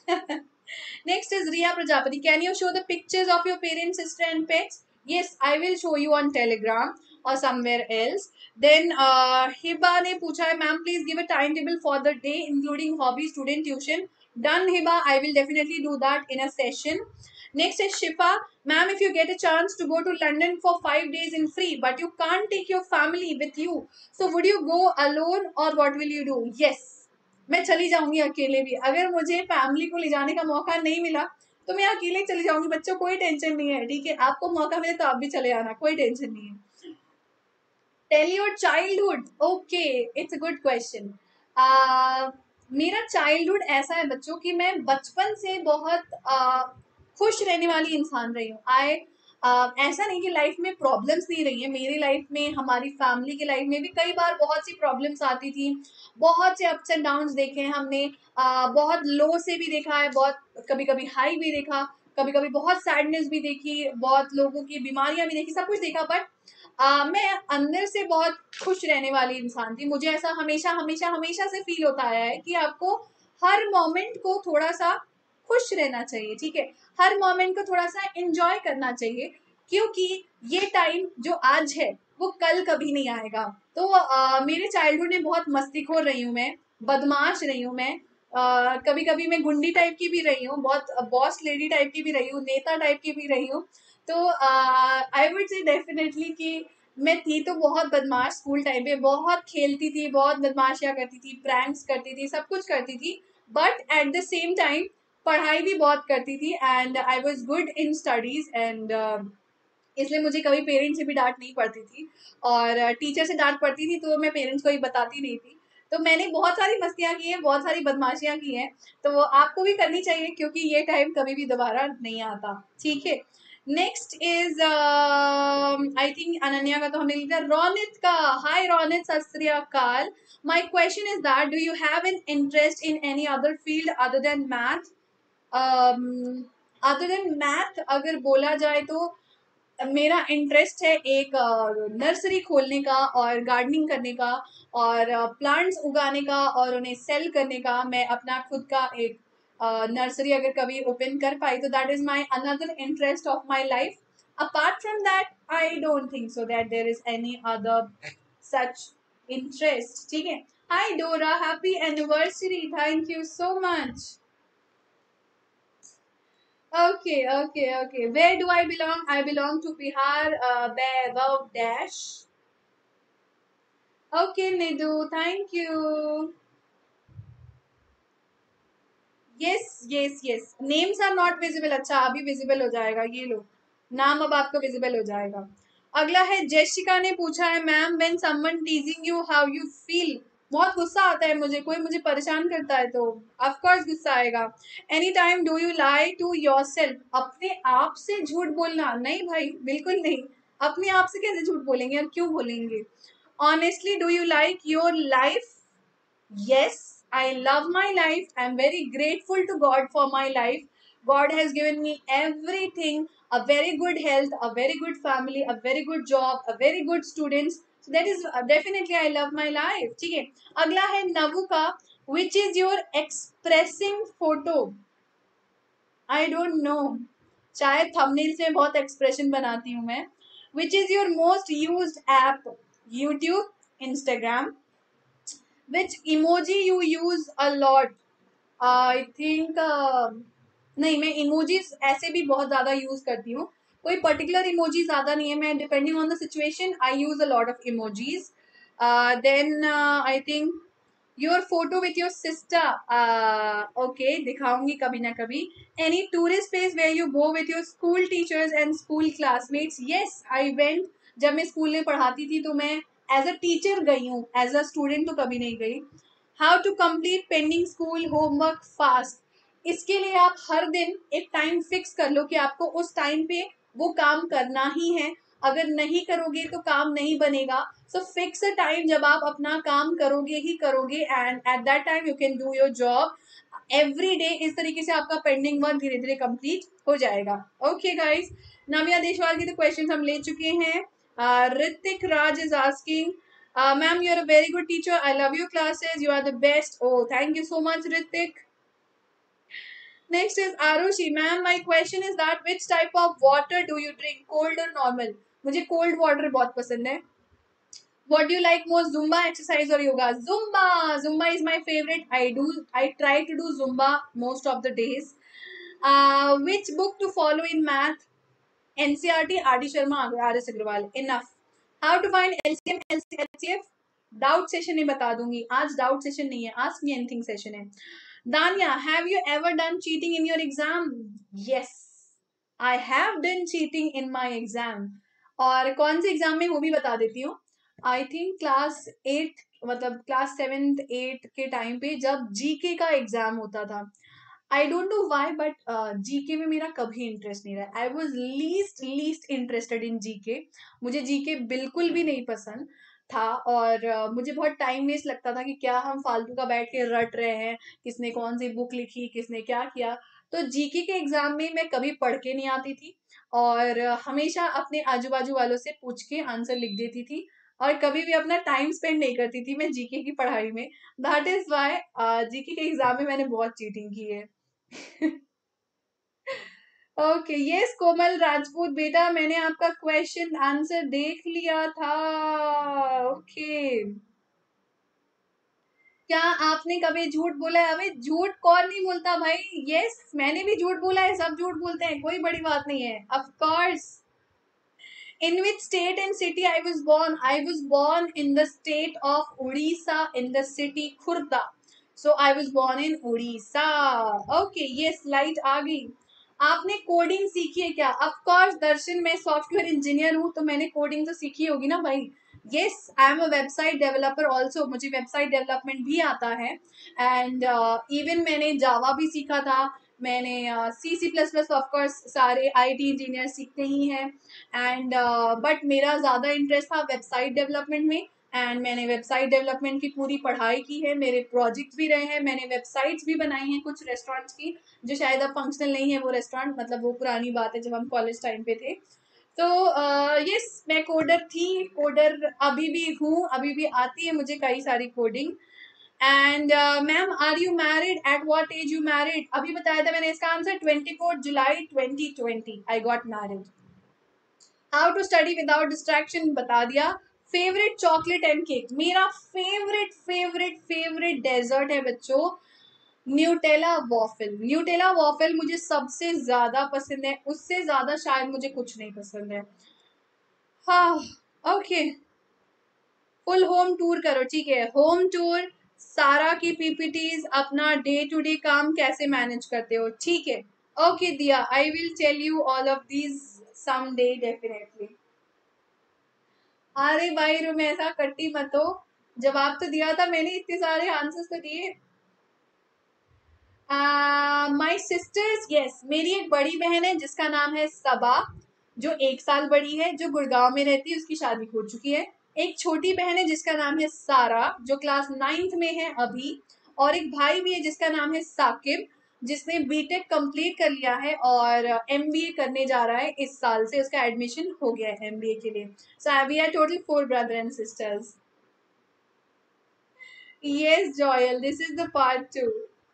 Next is Riya Prajapati. Can you show the pictures of your parents, sister and pets? Yes, I will show you on Telegram or somewhere else. Then uh, Hiba ने पूछा है, ma'am please give a timetable for the day including hobby, student, tuition. Done Hiba, I will definitely do that in a session. Next is Shifa. Ma'am, if you get a chance to go to London for five days in free, but you can't take your family with you, so would you go alone or what will you do? Yes, मैं चली जाऊंगी अकेले भी. अगर मुझे family को ले जाने का मौका नहीं मिला तो मैं अकेले चली जाऊंगी बच्चों, कोई टेंशन नहीं है. ठीक है, आपको मौका मिले तो आप भी चले आना, कोई टेंशन नहीं है. Tell your childhood. Okay, it's a good question. मेरा चाइल्डहुड ऐसा है बच्चों कि मैं बचपन से बहुत uh, खुश रहने वाली इंसान रही हूँ. आई Uh, ऐसा नहीं कि लाइफ में प्रॉब्लम्स नहीं रही है. मेरी लाइफ में, हमारी फैमिली की लाइफ में भी कई बार बहुत सी प्रॉब्लम्स आती थी, बहुत से अप्स एंड डाउन्स देखे हैं हमने. uh, बहुत लो से भी देखा है, बहुत कभी कभी हाई भी देखा, कभी कभी बहुत सैडनेस भी देखी, बहुत लोगों की बीमारियां भी देखी, सब कुछ देखा. बट uh, मैं अंदर से बहुत खुश रहने वाली इंसान थी. मुझे ऐसा हमेशा हमेशा हमेशा से फील होता आया है कि आपको हर मोमेंट को थोड़ा सा खुश रहना चाहिए. ठीक है, हर मोमेंट को थोड़ा सा एंजॉय करना चाहिए, क्योंकि ये टाइम जो आज है वो कल कभी नहीं आएगा. तो आ, मेरे चाइल्डहुड में बहुत मस्तीखोर रही हूँ मैं, बदमाश रही हूँ मैं, आ, कभी कभी मैं गुंडी टाइप की भी रही हूँ, बहुत बॉस लेडी टाइप की भी रही हूँ, नेता टाइप की भी रही हूँ. तो आई वुड से डेफिनेटली कि मैं थी तो बहुत बदमाश. स्कूल टाइम पे बहुत खेलती थी, बहुत बदमाशियाँ करती थी, प्रैंक्स करती थी, सब कुछ करती थी, but at the same time पढ़ाई भी बहुत करती थी. And I was good in studies, and इसलिए मुझे कभी पेरेंट्स से भी डांट नहीं पड़ती थी, और टीचर से डांट पड़ती थी तो मैं पेरेंट्स को ही बताती नहीं थी. तो मैंने बहुत सारी मस्तियाँ की हैं, बहुत सारी बदमाशियाँ की हैं, तो वो आपको भी करनी चाहिए क्योंकि ये टाइम कभी भी दोबारा नहीं आता. ठीक है. Next is I think Ananya का तो हमने लिखा. रोनित का, हाय रोनित, सत श्री अकाल. My question is that do you have an interest in any other field other than math? Other than math अगर बोला जाए तो मेरा इंटरेस्ट है एक नर्सरी खोलने का और गार्डनिंग करने का और प्लांट्स उगाने का और उन्हें सेल करने का. मैं अपना खुद का एक नर्सरी अगर कभी ओपन कर पाई तो that is my another interest of my life. Apart from that I don't think so that there is any other such interest. ठीक है. Hi Dora, happy anniversary, thank you so much. Okay, okay, okay. Where do I belong? I belong to Bihar, uh, Vaibhav Dash. Okay, Nidu, thank you. Yes, yes, yes. Names are not visible. अच्छा, अभी visible हो जाएगा. ये लो, नाम अब आपको visible हो जाएगा. अगला है जेशिका ने पूछा है, ma'am when someone teasing you how you feel? बहुत गुस्सा आता है मुझे, कोई मुझे परेशान करता है तो ऑफ कोर्स गुस्सा आएगा. Any time do you lie to yourself? अपने आप से झूठ बोलना? नहीं भाई, बिल्कुल नहीं. अपने आप से कैसे झूठ बोलेंगे और क्यों बोलेंगे? Honestly, do you like your life? Yes, I love my life. I'm very grateful to God for my life. God has given me everything, a very good health, a very good family, a very good job, a very good students. That is definitely I love my life. ठीक है, अगला है नवू का. Which is your expressing photo? I don't know, शायद thumbnail से बहुत expression बनाती हूँ मैं. Which is your most used app? YouTube, Instagram. Which emoji you use a lot? I think नहीं, मैं इमोजीज ऐसे भी बहुत ज्यादा यूज करती हूँ. कोई पर्टिकुलर इमोजी ज्यादा नहीं है, मैं depending on the situation I use a lot of emojis. Then I think your photo with your sister. Okay, दिखाऊंगी कभी ना कभी. Any tourist place where you go with your school teachers and school classmates? Yes, I went. जब मैं school में पढ़ाती थी तो मैं एज अ टीचर गई हूँ, एज अ स्टूडेंट तो कभी नहीं गई. How to complete pending school homework fast? इसके लिए आप हर दिन एक टाइम फिक्स कर लो कि आपको उस टाइम पे वो काम करना ही है. अगर नहीं करोगे तो काम नहीं बनेगा. सो फिक्स अ टाइम जब आप अपना काम करोगे ही करोगे, and at that time you can do your job every day. इस तरीके से आपका पेंडिंग वर्क धीरे धीरे कंप्लीट हो जाएगा. ओके गाइस, नव्या देशवाल के तो क्वेश्चन हम ले चुके हैं. Ritik Raj is asking, ma'am you are a very good teacher, I love your classes, you are the best. Oh thank you so much Ritik. Next is Arushi. Ma'am, my question is that which type of water do you drink, cold or normal? मुझे cold water बहुत पसंद है. What do you like most, Zumba exercise or yoga? Zumba. Zumba is my favorite. I do. I try to do Zumba most of the days. Uh, which book to follow in math? N C R T, R D Sharma, R S Agrawal. Enough. How to find L C M, L C F? Doubt session ही बता दूंगी. आज doubt session नहीं है, ask me anything session है. Daniya, have you ever done cheating in your exam? Yes, I have done cheating in my exam. और कौन से एग्जाम में वो भी बता देती हूँ. आई थिंक क्लास एट, मतलब क्लास सेवेंथ एट के टाइम पे जब जीके का एग्जाम होता था. I don't know why but GK में मेरा कभी इंटरेस्ट नहीं रहा. I was least least interested in GK. मुझे जीके बिल्कुल भी नहीं पसंद था, और uh, मुझे बहुत टाइम वेस्ट लगता था कि क्या हम फालतू का बैठ के रट रहे हैं, किसने कौन सी बुक लिखी, किसने क्या किया. तो जीके के एग्जाम में मैं कभी पढ़ के नहीं आती थी, और uh, हमेशा अपने आजू बाजू वालों से पूछ के आंसर लिख देती थी, और कभी भी अपना टाइम स्पेंड नहीं करती थी मैं जीके की पढ़ाई में. दैट इज वाई जीके के एग्जाम में मैंने बहुत चीटिंग की है. ओके, यस कोमल राजपूत बेटा, मैंने आपका क्वेश्चन आंसर देख लिया था. ओके, क्या आपने कभी झूठ बोला है? अबे झूठ कौन नहीं बोलता भाई. यस, मैंने भी झूठ बोला है, सब झूठ बोलते हैं, कोई बड़ी बात नहीं है. Of course. In which state and city I was born? I was born in the state of Odisha, in the city Khurda. So I was born in Odisha. Okay, yes, light आ गई. आपने coding सीखी है क्या? Of course दर्शन, मैं software engineer हूँ तो मैंने कोडिंग तो सीखी होगी ना भाई. Yes, I am a website developer also. मुझे वेबसाइट डेवलपमेंट भी आता है, एंड इवन मैंने जावा भी सीखा था. मैंने C C plus plus of course सारे आईटी इंजीनियर सीखते ही हैं. एंड बट uh, मेरा ज़्यादा इंटरेस्ट था वेबसाइट डेवलपमेंट में, एंड मैंने वेबसाइट डेवलपमेंट की पूरी पढ़ाई की है. मेरे प्रोजेक्ट्स भी रहे हैं, मैंने वेबसाइट्स भी बनाई हैं कुछ रेस्टोरेंट्स की, जो शायद अब फंक्शनल नहीं है वो रेस्टोरेंट, मतलब वो पुरानी बात है जब हम कॉलेज टाइम पे थे. तो यस uh, मैं कोडर थी, कोडर अभी भी हूँ, अभी भी आती है मुझे कई सारी coding. And ma'am, are you married? At what age you married? अभी बताया था मैंने इसका answer. Twenty four July twenty twenty I got married. How to study without distraction बता दिया. Favourite chocolate and cake? मेरा फेवरेट फेवरेट फेवरेट डेजर्ट है बच्चों, न्यूटेला वॉफल. न्यूटेला वॉफल मुझे सबसे ज्यादा पसंद है, उससे ज्यादा शायद मुझे कुछ नहीं पसंद है. हाँ, ओके, फुल होम टूर करो. ठीक है, होम टूर. सारा की पीपीटीज, अपना डे टू डे काम कैसे मैनेज करते हो. ठीक है, ओके दिया, I will tell you all of these some day definitely. अरे भाई रूम ऐसा कट्टी मत हो, जवाब तो दिया था मैंने, इतने सारे आंसर्स तो दिए. माई सिस्टर्स, यस, मेरी एक बड़ी बहन है जिसका नाम है सबा, जो एक साल बड़ी है, जो गुड़गांव में रहती है, उसकी शादी हो चुकी है. एक छोटी बहन है जिसका नाम है सारा, जो क्लास नाइन्थ में है अभी. और एक भाई भी है जिसका नाम है साकिब. जिसने बीटेक कंप्लीट कर लिया है और एमबीए करने जा रहा है इस साल से, उसका एडमिशन हो गया है एमबीए के लिए. So we are total four brother and sisters. Yes, Joel, this is the part two.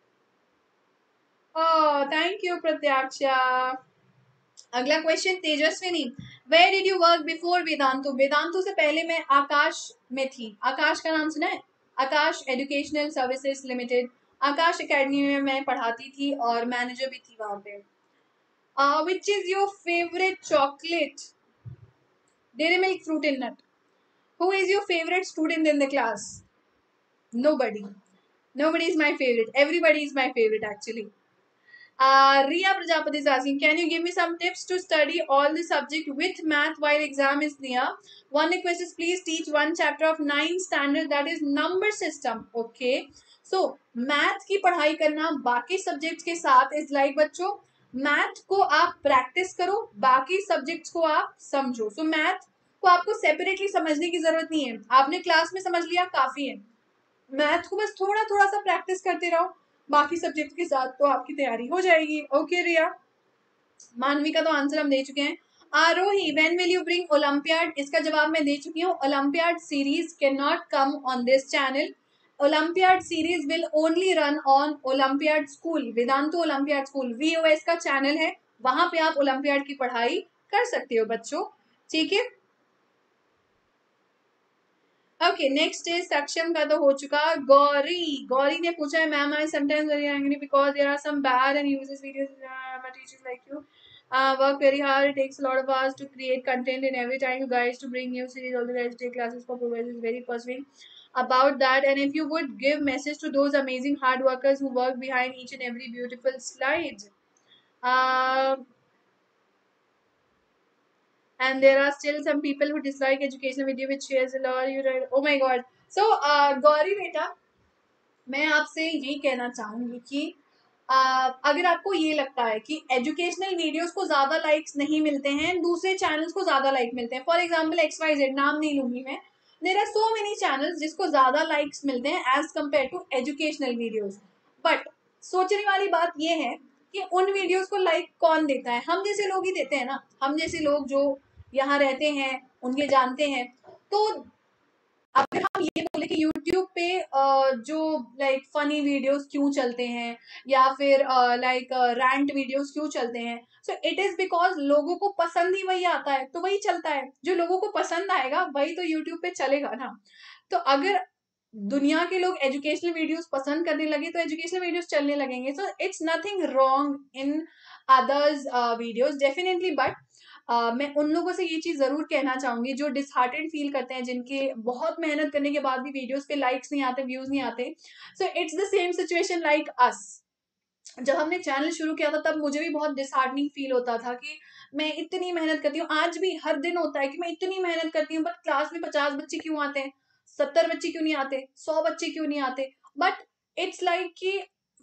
Oh, thank you, Pratyaksha. अगला question Tejaswini. Where did you work before Vedantu? Vedantu से पहले मैं आकाश में थी. आकाश का नाम सुना है? Aakash educational services limited, Aakash academy में मैं पढ़ाती थी और मैनेजर भी थी वहां पे. Which is your favourite chocolate? Dairy milk, fruit and nut. Who is your favourite student in the class? Nobody. Nobody is my favorite. Everybody is my favorite actually. Uh, Riya Prajapati is asking, can you give me some tips to study all the subject with math while exam is near? One request is please teach one chapter of ninth standard, that is number system. Okay. So math की पढ़ाई करना बाकी subjects के साथ is like बच्चों, math को आप practice करो, बाकी subjects को आप समझो. So math को आपको separately समझने की जरूरत नहीं है. आपने क्लास में समझ लिया काफी है. मैथ को बस थोड़ा थोड़ा सा प्रैक्टिस करते रहो बाकी सब्जेक्ट के साथ, तो आपकी तैयारी हो जाएगी. ओके रिया. मानवी का तो आंसर हम दे चुके हैं. Aarohi, when will you bring olympiad? इसका जवाब मैं दे चुकी हूँ. Olympiad series can not come on this channel. Olympiad series will only run on olympiad school, Vedantu olympiad school. VOS का चैनल है, वहां पे आप ओलंपियाड की पढ़ाई कर सकते हो बच्चों. ठीक है. ओके, नेक्स्ट इज सक्षम का तो हो चुका. गौरी, गौरी ने पूछा है ma'am I sometimes very angry because there are some bad and uses videos but teachers like you work very hard. It takes a lot of hours to create content and every time you guys to bring new series all the guys take classes for provide is very perceiving about that. And if you would give message to those amazing hard workers who work behind each and every beautiful slide. uh, and there are still some people who dislike educational video which shares a lot. You read, oh my god. So uh, Gauri बेटा, मैं आपसे यही कहना चाहूंगी कि uh, अगर आपको ये लगता है कि एजुकेशनल वीडियोस को ज्यादा लाइक्स नहीं मिलते हैं, दूसरे चैनल्स को ज्यादा लाइक मिलते हैं, for example X Y Z, नाम नहीं लूंगी मैं, there are so many channels जिसको ज्यादा लाइक्स मिलते हैं as compared to educational videos. But सोचने वाली बात ये है कि उन वीडियोस को लाइक कौन देता है? हम जैसे लोग ही देते हैं ना. हम जैसे लोग जो यहाँ रहते हैं उनके जानते हैं. तो अगर हम ये बोले कि YouTube पे जो लाइक फनी वीडियोस क्यों चलते हैं या फिर लाइक रैंट वीडियोस क्यों चलते हैं, सो इट इज बिकॉज लोगों को पसंद ही वही आता है, तो वही चलता है. जो लोगों को पसंद आएगा वही तो YouTube पे चलेगा ना. तो अगर दुनिया के लोग एजुकेशनल वीडियोस पसंद करने लगे तो एजुकेशनल वीडियोस चलने लगेंगे. So it's nothing wrong in others videos definitely. But Uh, मैं उन लोगों से ये चीज जरूर कहना चाहूंगी जो डिसहार्टेड फील करते हैं, जिनके बहुत मेहनत करने के बाद भी वीडियोस पे लाइक्स नहीं आते, व्यूज नहीं आते. So it's the same situation like us. जब हमने चैनल शुरू किया था तब मुझे भी बहुत डिसहार्टनिंग फील होता था कि मैं इतनी मेहनत करती हूँ. आज भी हर दिन होता है कि मैं इतनी मेहनत करती हूँ, बट क्लास में पचास बच्चे क्यों आते हैं, सत्तर बच्चे क्यों नहीं आते, सौ बच्चे क्यों नहीं आते. बट इट्स लाइक कि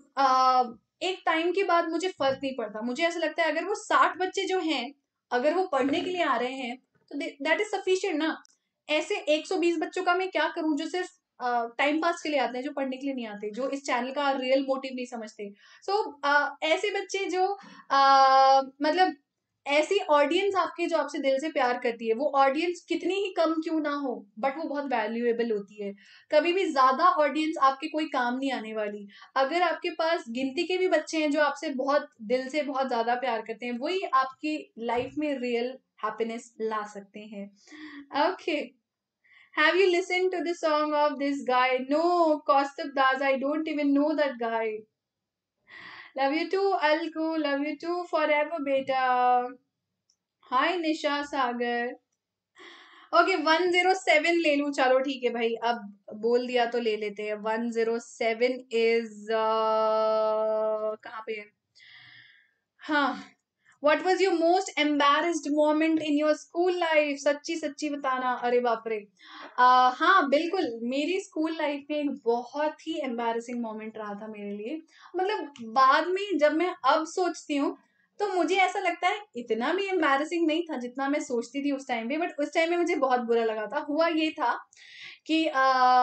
एक टाइम के बाद मुझे फर्क नहीं पड़ता. मुझे ऐसा लगता है अगर वो साठ बच्चे जो हैं अगर वो पढ़ने के लिए आ रहे हैं तो दैट इज सफिशिएंट ना. ऐसे एक सौ बीस बच्चों का मैं क्या करूं जो सिर्फ टाइम पास के लिए आते हैं, जो पढ़ने के लिए नहीं आते, जो इस चैनल का रियल मोटिव नहीं समझते. सो so, uh, ऐसे बच्चे जो uh, मतलब ऐसी ऑडियंस आपके जो आपसे दिल से प्यार करती है, वो ऑडियंस कितनी ही कम क्यों ना हो बट वो बहुत वैल्यूएबल होती है. कभी भी ज्यादा ऑडियंस आपके कोई काम नहीं आने वाली. अगर आपके पास गिनती के भी बच्चे हैं जो आपसे बहुत दिल से बहुत ज्यादा प्यार करते हैं, वही आपकी लाइफ में रियल हैप्पीनेस ला सकते हैं. Okay, have you listened to the song of this guy? No, Kaustubh Das, I don't even know that guy. Love you too, Alku. Love you too forever, beta. Hi, Nisha Sagar. Okay, one zero seven ले लूं. चलो ठीक है भाई, अब बोल दिया तो ले लेते हैं. वन जीरो सेवन इज कहाँ पे है? हाँ, What was your most embarrassed moment in your school life? सच्ची सच्ची बताना. अरे बाप रे. uh, हाँ बिल्कुल, मेरी स्कूल लाइफ में एक बहुत ही एम्बैरेसिंग मोमेंट रहा था मेरे लिए. मतलब बाद में जब मैं अब सोचती हूँ तो मुझे ऐसा लगता है इतना भी एम्बैरेसिंग नहीं था जितना मैं सोचती थी उस टाइम पे. बट उस टाइम में मुझे बहुत बुरा लगा था. हुआ ये था कि uh,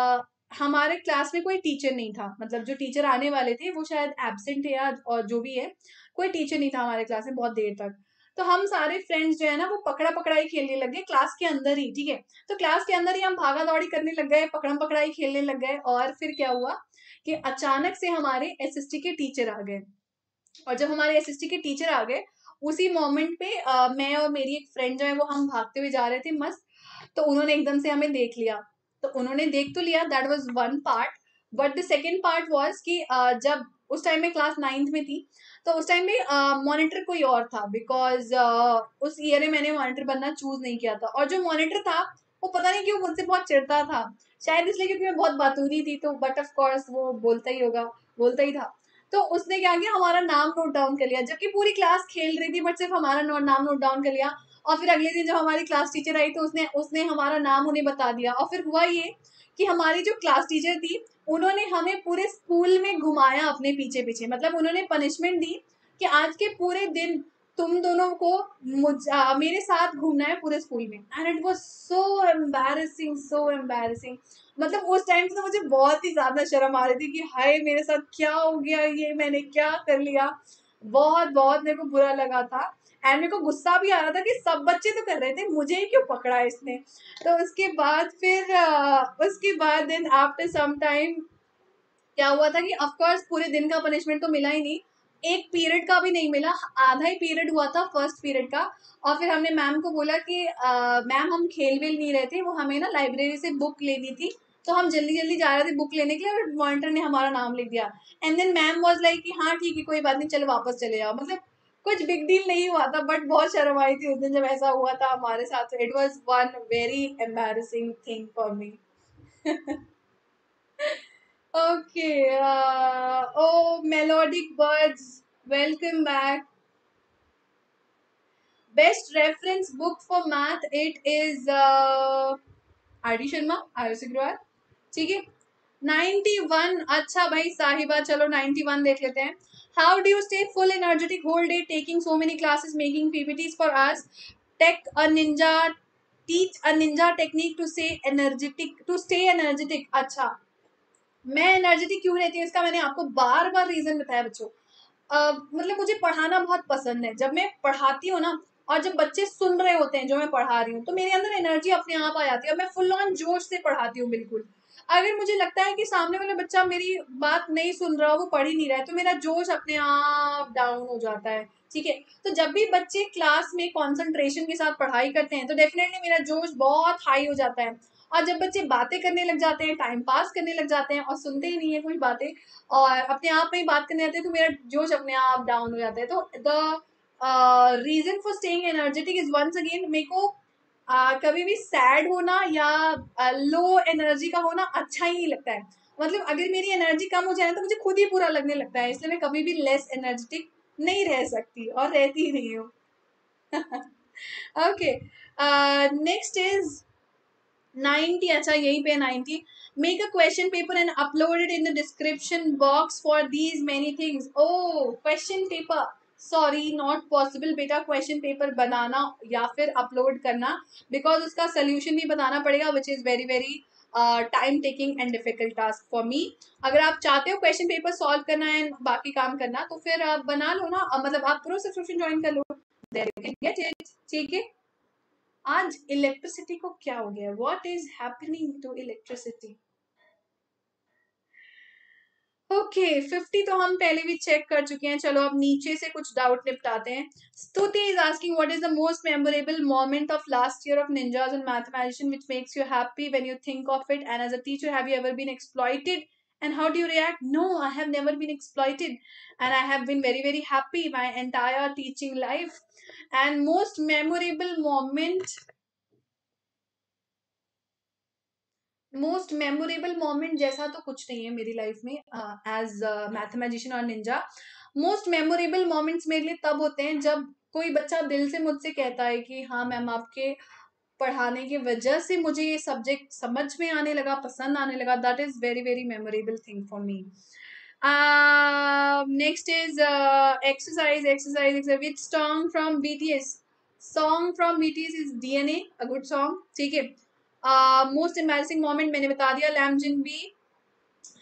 हमारे क्लास में कोई टीचर नहीं था, मतलब जो टीचर आने वाले थे वो शायद एब्सेंट थे या और जो भी है, कोई टीचर नहीं था हमारे क्लास में बहुत देर तक। तो हम सारे फ्रेंड्स जो है ना वो पकड़ा पकड़ाई खेलने लग गए क्लास के अंदर ही, ठीक है। तो क्लास के अंदर ही हम भागा दौड़ी करने लग गए, पकड़म पकड़ाई खेलने लग गए। और फिर क्या हुआ कि अचानक से हमारे एसएसटी के टीचर आ गए। और जब हमारे एसएसटी के टीचर आ गए, उसी मोमेंट पे अ, मैं और मेरी एक फ्रेंड जो है वो हम भागते हुए जा रहे थे मस्त। तो उन्होंने एकदम से हमें देख लिया। तो उन्होंने देख तो लिया, that was one part. But the second part was कि अ, जब उस टाइम में क्लास नाइन्थ में थी, तो उस टाइम में मॉनिटर कोई और था, बिकॉज उस ईयर में मैंने मॉनिटर बनना चूज नहीं किया था। और जो मॉनिटर था वो पता नहीं क्यों मुझसे बहुत चिढ़ता था, शायद इसलिए क्योंकि मैं बहुत बातूनी थी। तो बट ऑफ कोर्स वो बोलता ही होगा, बोलता ही था। तो उसने क्या किया, हमारा नाम नोट डाउन कर लिया, जबकि पूरी क्लास खेल रही थी, बट सिर्फ हमारा नो, नाम नोट डाउन कर लिया। और फिर अगले दिन जब हमारी क्लास टीचर आई तो उसने उसने हमारा नाम उन्हें बता दिया। और फिर हुआ ये कि हमारी जो क्लास टीचर थी उन्होंने हमें पूरे स्कूल में घुमाया अपने पीछे पीछे, मतलब उन्होंने पनिशमेंट दी कि आज के पूरे दिन तुम दोनों को मुझ आ, मेरे साथ घूमना है पूरे स्कूल में। And it was so embarrassing, so embarrassing. मतलब उस टाइम तो मुझे बहुत ही ज्यादा शर्म आ रही थी कि हाय मेरे साथ क्या हो गया, ये मैंने क्या कर लिया। बहुत बहुत मेरे को बुरा लगा था। एंड मेरे को गुस्सा भी आ रहा था कि सब बच्चे तो कर रहे थे, मुझे ही क्यों पकड़ा इसने। तो उसके बाद फिर अ, उसके बाद देन आफ्टर सम टाइम क्या हुआ था कि ऑफ कोर्स पूरे दिन का पनिशमेंट तो मिला ही नहीं, एक पीरियड का भी नहीं मिला, आधा ही पीरियड हुआ था फर्स्ट पीरियड का। और फिर हमने मैम को बोला कि मैम हम खेल वेल नहीं रहे थे, वो हमें ना लाइब्रेरी से बुक लेनी थी। तो हम जल्दी जल्दी जा रहे थे बुक लेने के लिए, और मॉनिटर ने हमारा नाम लिख दिया। And then ma'am was like कि हाँ ठीक है कोई बात नहीं, चलो वापस चले जाओ। मतलब कुछ बिग डील नहीं हुआ था, बट बहुत शर्म आई थी उस दिन जब ऐसा हुआ था हमारे साथ। It was one very embarrassing thing for me. Okay. Uh, oh, Melodic Birds. Welcome back. Best reference book for math. It is uh, R D Sharma, Ayush Agarwal, ठीक है। नाइन्टी वन, अच्छा भाई साहिबा, चलो नाइन्टी वन देख लेते हैं। How do you stay full energetic whole day taking so many classes making PPTs for us? Take a ninja, teach a ninja technique to say energetic, to stay energetic. अच्छा, मैं energetic क्यों रहती हूँ इसका मैंने आपको बार बार रीजन बताया बच्चों। अ, मतलब मुझे पढ़ाना बहुत पसंद है। जब मैं पढ़ाती हूँ ना, और जब बच्चे सुन रहे होते हैं जो मैं पढ़ा रही हूँ, तो मेरे अंदर एनर्जी अपने आप आ जाती है और मैं फुल ऑन जोश से पढ़ाती हूँ बिल्कुल। अगर मुझे लगता है कि सामने वाला बच्चा मेरी बात नहीं सुन रहा, वो पढ़ ही नहीं रहा है, तो मेरा जोश अपने आप डाउन हो जाता है, ठीक है। तो जब भी बच्चे क्लास में कंसंट्रेशन के साथ पढ़ाई करते हैं तो डेफिनेटली मेरा जोश बहुत हाई हो जाता है। और जब बच्चे बातें करने लग जाते हैं, टाइम पास करने लग जाते हैं और सुनते ही नहीं है कोई बातें, और अपने आप में ही बात करने जाते हैं, तो मेरा जोश अपने आप डाउन हो जाता है। तो the reason for staying energetic is once again, मेरे को uh, कभी भी सैड होना या लो uh, एनर्जी का होना अच्छा ही नहीं लगता है। मतलब अगर मेरी एनर्जी कम हो जाए तो मुझे खुद ही बुरा लगने लगता है, इसलिए मैं कभी भी लेस एनर्जेटिक नहीं रह सकती और रहती ही नहीं हूँ। ओके, नेक्स्ट इज नाइन्टी, अच्छा यहीं पे ninety. Make a question paper and upload it in the description box for these many things. Oh question paper, sorry not possible बेटा, क्वेश्चन पेपर बनाना या फिर अपलोड करना, बिकॉज उसका सोल्यूशन भी बताना पड़ेगा, which is very very time taking and difficult task for me. अगर आप चाहते हो क्वेश्चन पेपर सॉल्व करना एंड बाकी काम करना, तो फिर आप बना लो ना, अ, मतलब आप प्रो सब्सक्रिप्शन ज्वाइन कर लो, there you can get it, ठीक है। आज इलेक्ट्रिसिटी को क्या हो गया, what is happening to electricity? Okay, fifty तो हम पहले भी चेक कर चुके हैं, चलो अब नीचे से कुछ डाउट निपटाते हैं। Stuti is asking what is the most memorable moment of last year of ninjas and mathematician which makes you happy when you think of it, and as a teacher have you ever been exploited and how do you react? No, I have never been exploited and I have been very very happy my entire teaching life. And most memorable moment, most memorable moment जैसा तो कुछ नहीं है मेरी life में as mathematician और ninja. Most memorable moments मेरे लिए तब होते हैं जब कोई बच्चा दिल से मुझसे कहता है कि हाँ मैम आपके पढ़ाने की वजह से मुझे ये सब्जेक्ट समझ में आने लगा, पसंद आने लगा। That is very very memorable thing for me. Next is exercise exercise which song from BTS? Song from BTS is DNA, a good song, ठीक है। मोस्ट एम्बैरसिंग मोमेंट मैंने बता दिया, लैमजिन B.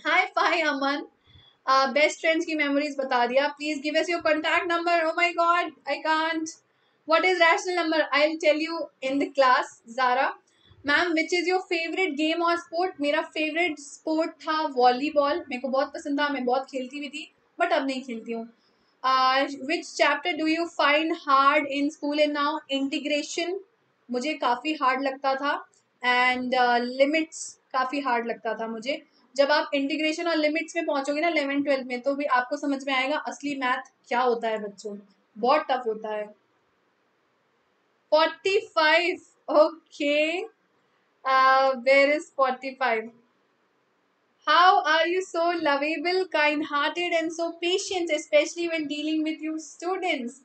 Hi fi Aman, best friends की memories बता दिया. Please give us your contact number. Oh my god, I can't. What is rational number? I will tell you in the class. Zara ma'am, which is your favourite game और sport? मेरा favourite sport था volleyball. मेरे को बहुत पसंद था, मैं बहुत खेलती भी थी, बट अब नहीं खेलती हूँ. Which chapter do you find hard in school and now? Integration मुझे काफ़ी हार्ड लगता था, एंड लिमिट्स काफ़ी हार्ड लगता था मुझे. जब आप इंटीग्रेशन और लिमिट्स में पहुंचोगे ना इलेवन ट्वेल्थ में, तो भी आपको समझ में आएगा असली मैथ क्या होता है बच्चों. बहुत टफ होता है. Forty five, okay. Where is forty five? How are you so lovable, kind hearted, and so patient, especially when dealing with you students?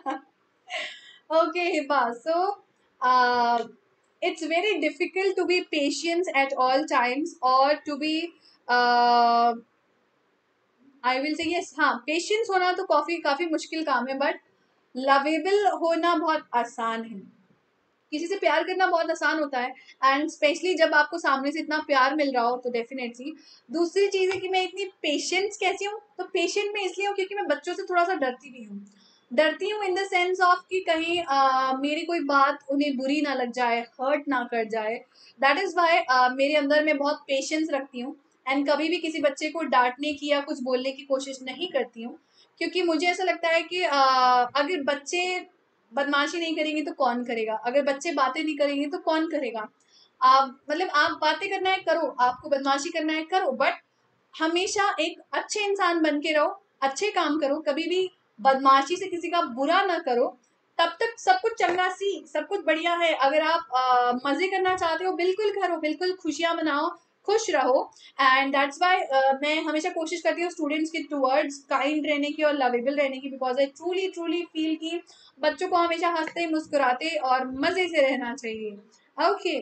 Okay, Hiba. So, uh, it's very difficult to be patient at all times, or to be, uh, I will say yes, हाँ, patience होना तो काफी काफी मुश्किल काम है, but lovable होना बहुत आसान है. किसी से प्यार करना बहुत आसान होता है, एंड स्पेशली जब आपको सामने से इतना प्यार मिल रहा हो तो डेफिनेटली. दूसरी चीज़ है कि मैं इतनी पेशेंस कैसी हूँ, तो पेशेंट में इसलिए हूँ क्योंकि मैं बच्चों से थोड़ा सा डरती भी हूँ. डरती हूँ इन द सेंस ऑफ कि कहीं uh, मेरी कोई बात उन्हें बुरी ना लग जाए, हर्ट ना कर जाए. दैट इज़ वाई मेरे अंदर मैं बहुत पेशेंस रखती हूँ, एंड कभी भी किसी बच्चे को डांटने की या कुछ बोलने की कोशिश नहीं करती हूँ. क्योंकि मुझे ऐसा लगता है कि uh, अगर बच्चे बदमाशी नहीं करेंगे तो कौन करेगा, अगर बच्चे बातें नहीं करेंगे तो कौन करेगा. आप मतलब आप बातें करना है करो, आपको बदमाशी करना है करो, बट हमेशा एक अच्छे इंसान बन के रहो, अच्छे काम करो, कभी भी बदमाशी से किसी का बुरा ना करो. तब तक सब कुछ चंगा सी, सब कुछ बढ़िया है. अगर आप आ, मजे करना चाहते हो, बिल्कुल करो, बिल्कुल खुशियां मनाओ, खुश रहो. एंड दैट्स वाई मैं हमेशा कोशिश करती हूँ स्टूडेंट्स के टूवर्ड्स काइंड रहने की और लवेबल रहने की, because I truly truly feel कि बच्चों को हमेशा हंसते मुस्कुराते और मजे से रहना चाहिए. Okay.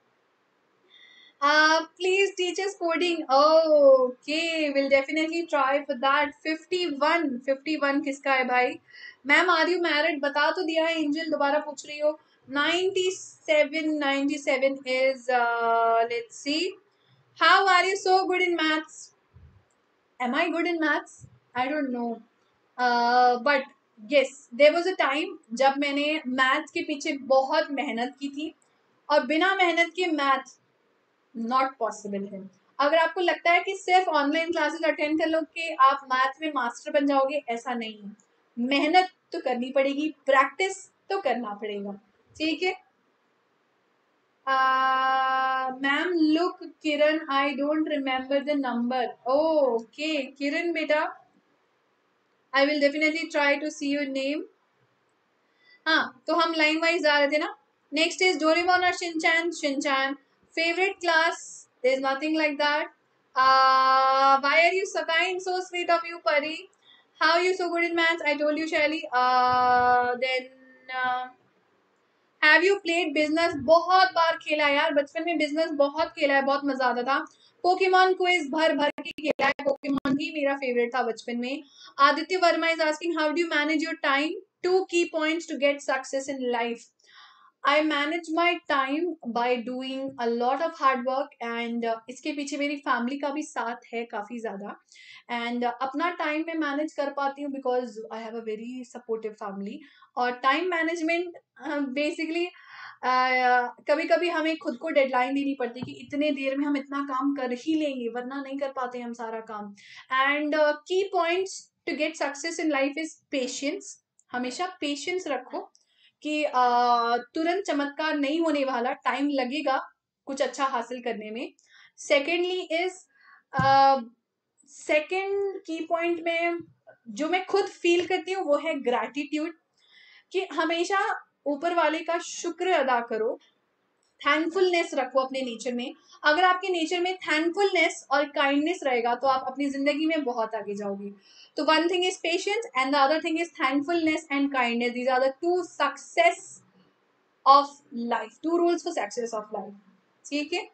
Uh, please teach us coding. Oh, okay, we'll definitely try for that. fifty-one, fifty-one किसका है भाई? Ma'am are you married? बता तो दिया है. एंजल दोबारा पूछ रही हो. ninety-seven, ninety-seven is, uh, let's see. How are you so good in maths? Am I good in maths? I don't know. Uh, but yes, there was a time जब मैंने मैथ्स के पीछे बहुत मेहनत की थी, और बिना मेहनत के मैथ नॉट पॉसिबल है. अगर आपको लगता है कि सिर्फ ऑनलाइन क्लासेस अटेंड कर लो कि आप मैथ में मास्टर बन जाओगे, ऐसा नहीं है. मेहनत तो करनी पड़ेगी, प्रैक्टिस तो करना पड़ेगा. ठीक है. Ma'am look Kiran, I don't remember the number. Okay Kiran बेटा, I will definitely try to see your name. हाँ, तो हम लाइन वाइज जा रहे थे ना. नेक्स्ट इज डोरेमोन और Shinchan. Shinchan favourite class? There is nothing like that. Uh, why are you so kind, so sweet of you, Pari? How are you so good in maths? I told you, Shelly. Uh, then uh, have you played business? बहुत बार खेला है यार, बचपन में business बहुत खेला है, बहुत मजा आता था. पोकेमॉन क्विज भर भर के खेला है, पोकेमॉन ही मेरा फेवरेट था बचपन में. Aditya Verma is asking how do you manage your time? Two key points to get success in life. I manage my time by doing a lot of hard work, and uh, इसके पीछे मेरी family का भी साथ है काफ़ी ज़्यादा. एंड uh, अपना टाइम मैं मैनेज कर पाती हूँ because I have a very supportive family. और टाइम मैनेजमेंट बेसिकली कभी कभी हमें खुद को डेडलाइन देनी पड़ती है कि इतने देर में हम इतना काम कर ही लेंगे, वरना नहीं कर पाते हम सारा काम. And key points to get success in life is patience. हमेशा पेशेंस रखो कि uh, तुरंत चमत्कार नहीं होने वाला, टाइम लगेगा कुछ अच्छा हासिल करने में. Secondly is, second key point में जो मैं खुद फील करती हूँ वो है ग्रैटिट्यूड. कि हमेशा ऊपर वाले का शुक्र अदा करो, थैंकफुलनेस रखो अपने नेचर में. अगर आपके नेचर में थैंकफुलनेस और काइंडनेस रहेगा तो आप अपनी जिंदगी में बहुत आगे जाओगे. तो one thing is patience and the other thing is thankfulness and kindness. These are the two success of life, two rules for success of life. ठीक है.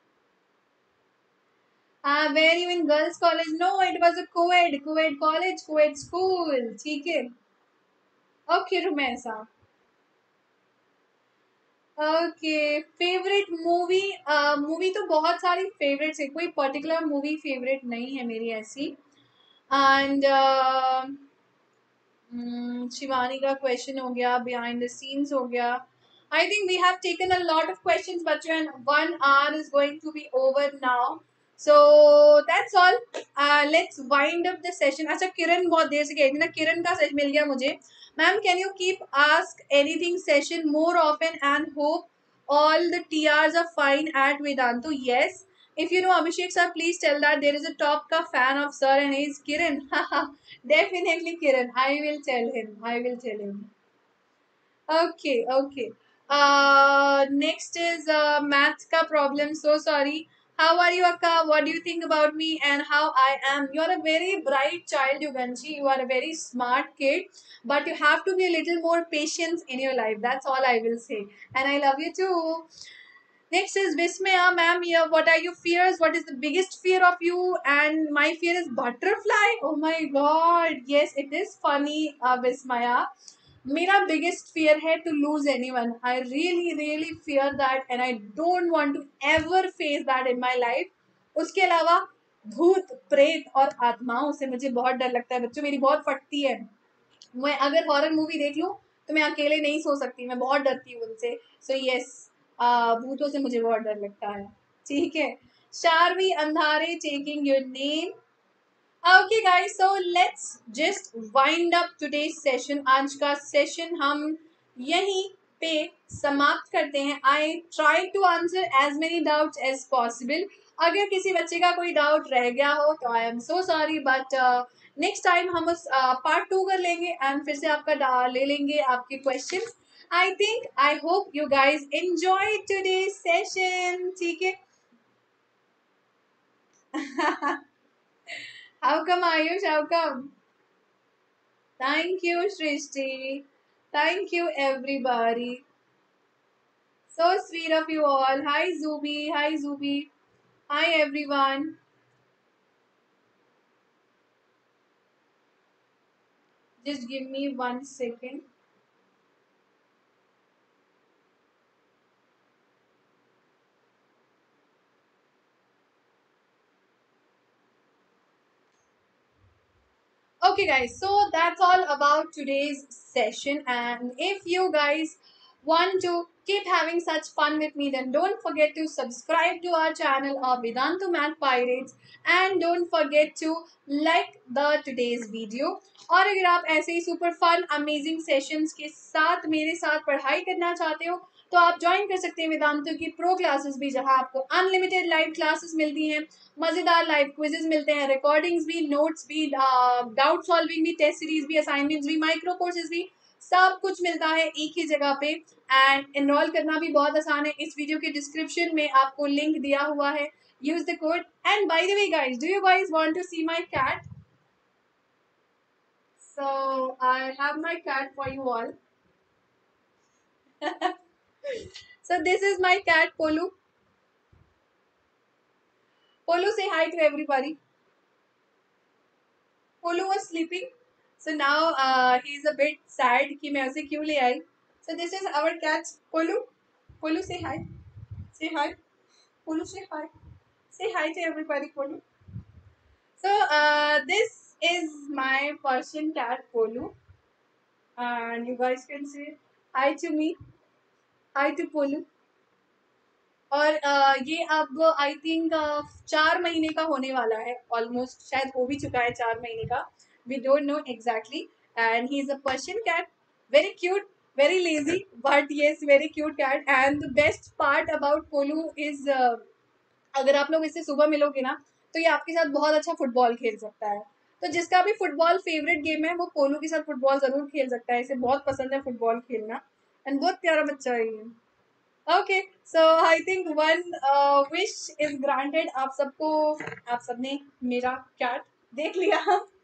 Uh, were you in girls college? No, it was a co-ed, co-ed college, co-ed school. ठीक है. Okay, Rumaisa. Okay, favourite movie, movie तो बहुत सारी favourites है, कोई particular movie favourite नहीं है मेरी ऐसी. एंड शिवानी का क्वेश्चन हो गया, बिहाइंड द सीन्स हो गया. I think we have taken a lot of questions बच्चों, and one hour is going to be over now. So that's all. Let's wind up the session. अच्छा, किरण बहुत देर से कह रही थी ना, किरण का सेशन मिल गया मुझे. Ma'am, can you keep ask anything session more often and hope all the T Rs are fine at Vedantu? Yes. If you know Abhishek sir, please tell that there is a top ka fan of sir and he is Kiran. Definitely Kiran. I will tell him. I will tell him. Okay, okay. Uh, next is uh, math ka problem. So sorry. How are you, Akka? What do you think about me and how I am? You are a very bright child, Yuganshi. You are a very smart kid, but you have to be a little more patient in your life. That's all I will say. And I love you too. Next is Vismaya, ma'am. Yeah, what are your fears? What is the biggest fear of you? And my fear is butterfly. Oh my god. Yes, it is funny, uh, Vismaya. मेरा biggest fear है to lose anyone. I really really fear that and I don't want to ever face that in my life. उसके अलावा भूत प्रेत और आत्माओं से मुझे बहुत डर लगता है बच्चों, मेरी बहुत फटती है. मैं अगर हॉरर मूवी देख लूं तो मैं अकेले नहीं सो सकती, मैं बहुत डरती हूँ उनसे. सो यस, भूतों से मुझे बहुत डर लगता है. ठीक है. Sharvi Andhare taking your name. Okay guys, so let's just wind up today's session. आज का सेशन हम यहीं पे समाप्त करते हैं. I try to answer as many doubts as possible. अगर किसी बच्चे का कोई डाउट रह गया हो तो I am so sorry, but next time हम उस पार्ट टू कर लेंगे एंड फिर से आपका ले लेंगे आपके questions. I think I hope you guys enjoy today's session. ठीक है. How come, Ayush? How come? Thank you, Shrishti. Thank you, everybody. So sweet of you all. Hi, Zubi. Hi, Zubi. Hi, everyone. Just give me one second. Okay, guys, so that's all about today's session. And if you guys want to keep having such fun with me, then don't forget to subscribe to our channel of Vedantu Math Pirates and don't forget to like the today's video. और अगर आप ऐसे ही super fun amazing sessions के साथ मेरे साथ पढ़ाई करना चाहते हो तो आप ज्वाइन कर सकते हैं वेदांतु की प्रो क्लासेस भी, जहां आपको अनलिमिटेड लाइव क्लासेस मिलती हैं, मजेदार लाइव क्विजेस मिलते हैं, रिकॉर्डिंग्स भी, नोट्स भी, डाउट सॉल्विंग भी, टेस्ट सीरीज भी, असाइनमेंट्स भी, माइक्रो कोर्सेज भी, सब कुछ मिलता है एक ही जगह पे. एंड एनरोल करना भी बहुत आसान है. इस वीडियो के डिस्क्रिप्शन में आपको लिंक दिया हुआ है. Use the code. And by the way guys, do you guys want to see my cat? So I have my cat for you all. So this is my cat Polu. Polu, say hi to everybody. Polu was sleeping, so now uh, he's a bit sad कि मैं उसे क्यों ले आई. So this is our cat Polu. Polu, say hi. Say hi. Polu, say hi. Say hi to everybody, Polu. So uh, this is my Persian cat Polu, and you guys can say hi to me. Hi to Polu. और uh, ये अब I think uh, चार महीने का होने वाला है, almost शायद हो भी चुका है चार महीने का. We don't know exactly. And he is a Persian cat, very cute, very lazy, but yes very cute cat. And the best part about Polu is, अगर आप लोग इससे सुबह मिलोगे ना तो ये आपके साथ बहुत अच्छा फुटबॉल खेल सकता है. तो जिसका भी फुटबॉल फेवरेट गेम है वो पोलू के साथ फुटबॉल जरूर खेल सकता है. इसे बहुत पसंद है फुटबॉल खेलना एंड बहुत प्यारा बच्चा है ये. Okay, so I think one wish is granted. आप सबको, आप सबने मेरा कैट देख लिया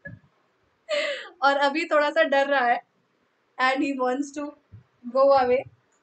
और अभी थोड़ा सा डर रहा है and he wants to go away.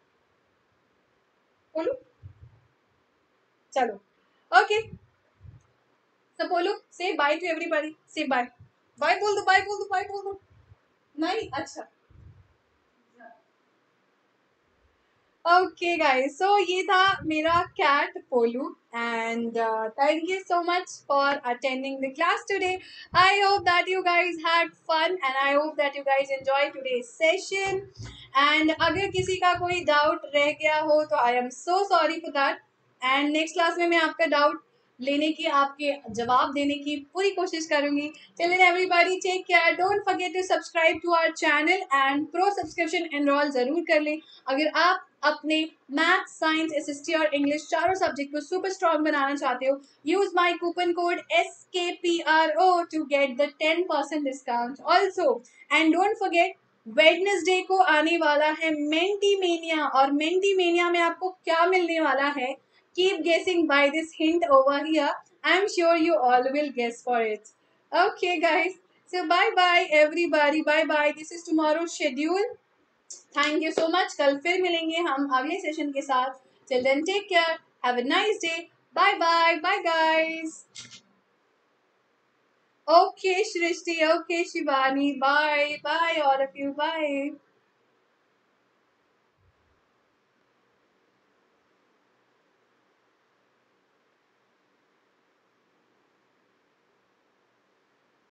Polu, चलो. Okay, so Polu say bye to everybody. Say bye. Bye बोल दो, बाय बोल दो, बाय बोल दो. नहीं, अच्छा. ओके गाइस, सो ये था मेरा कैट पोलू and thank you so much for attending the class today. I hope that you guys had fun and I hope that you guys enjoy today session. And अगर किसी का कोई डाउट रह गया हो तो I am so sorry for that. And next class में मैं आपका डाउट लेने की, आपके जवाब देने की पूरी कोशिश करूंगी. Till then everybody take care. Don't forget to subscribe to our channel and pro subscription enroll जरूर कर लें. अगर आप अपने math, science, S S T और इंग्लिश चारों सब्जेक्ट को सुपर स्ट्रॉन्ग बनाना चाहते हो, use my coupon code S K P R O to get the ten percent discount also. And don't forget, Wednesday को आने वाला है मेंटी मेनिया, और मेंटी मेनिया में आपको क्या मिलने वाला है? Keep guessing by this hint over here. I'm sure you all will guess for it. Okay, guys. So bye bye everybody. Bye bye. This is tomorrow's schedule. Thank you so much. कल फिर मिलेंगे हम अगले session के साथ. Till then, take care. Have a nice day. Bye bye. Bye guys. Okay, Shrishti. Okay, Shivani. Bye. Bye all of you. Bye.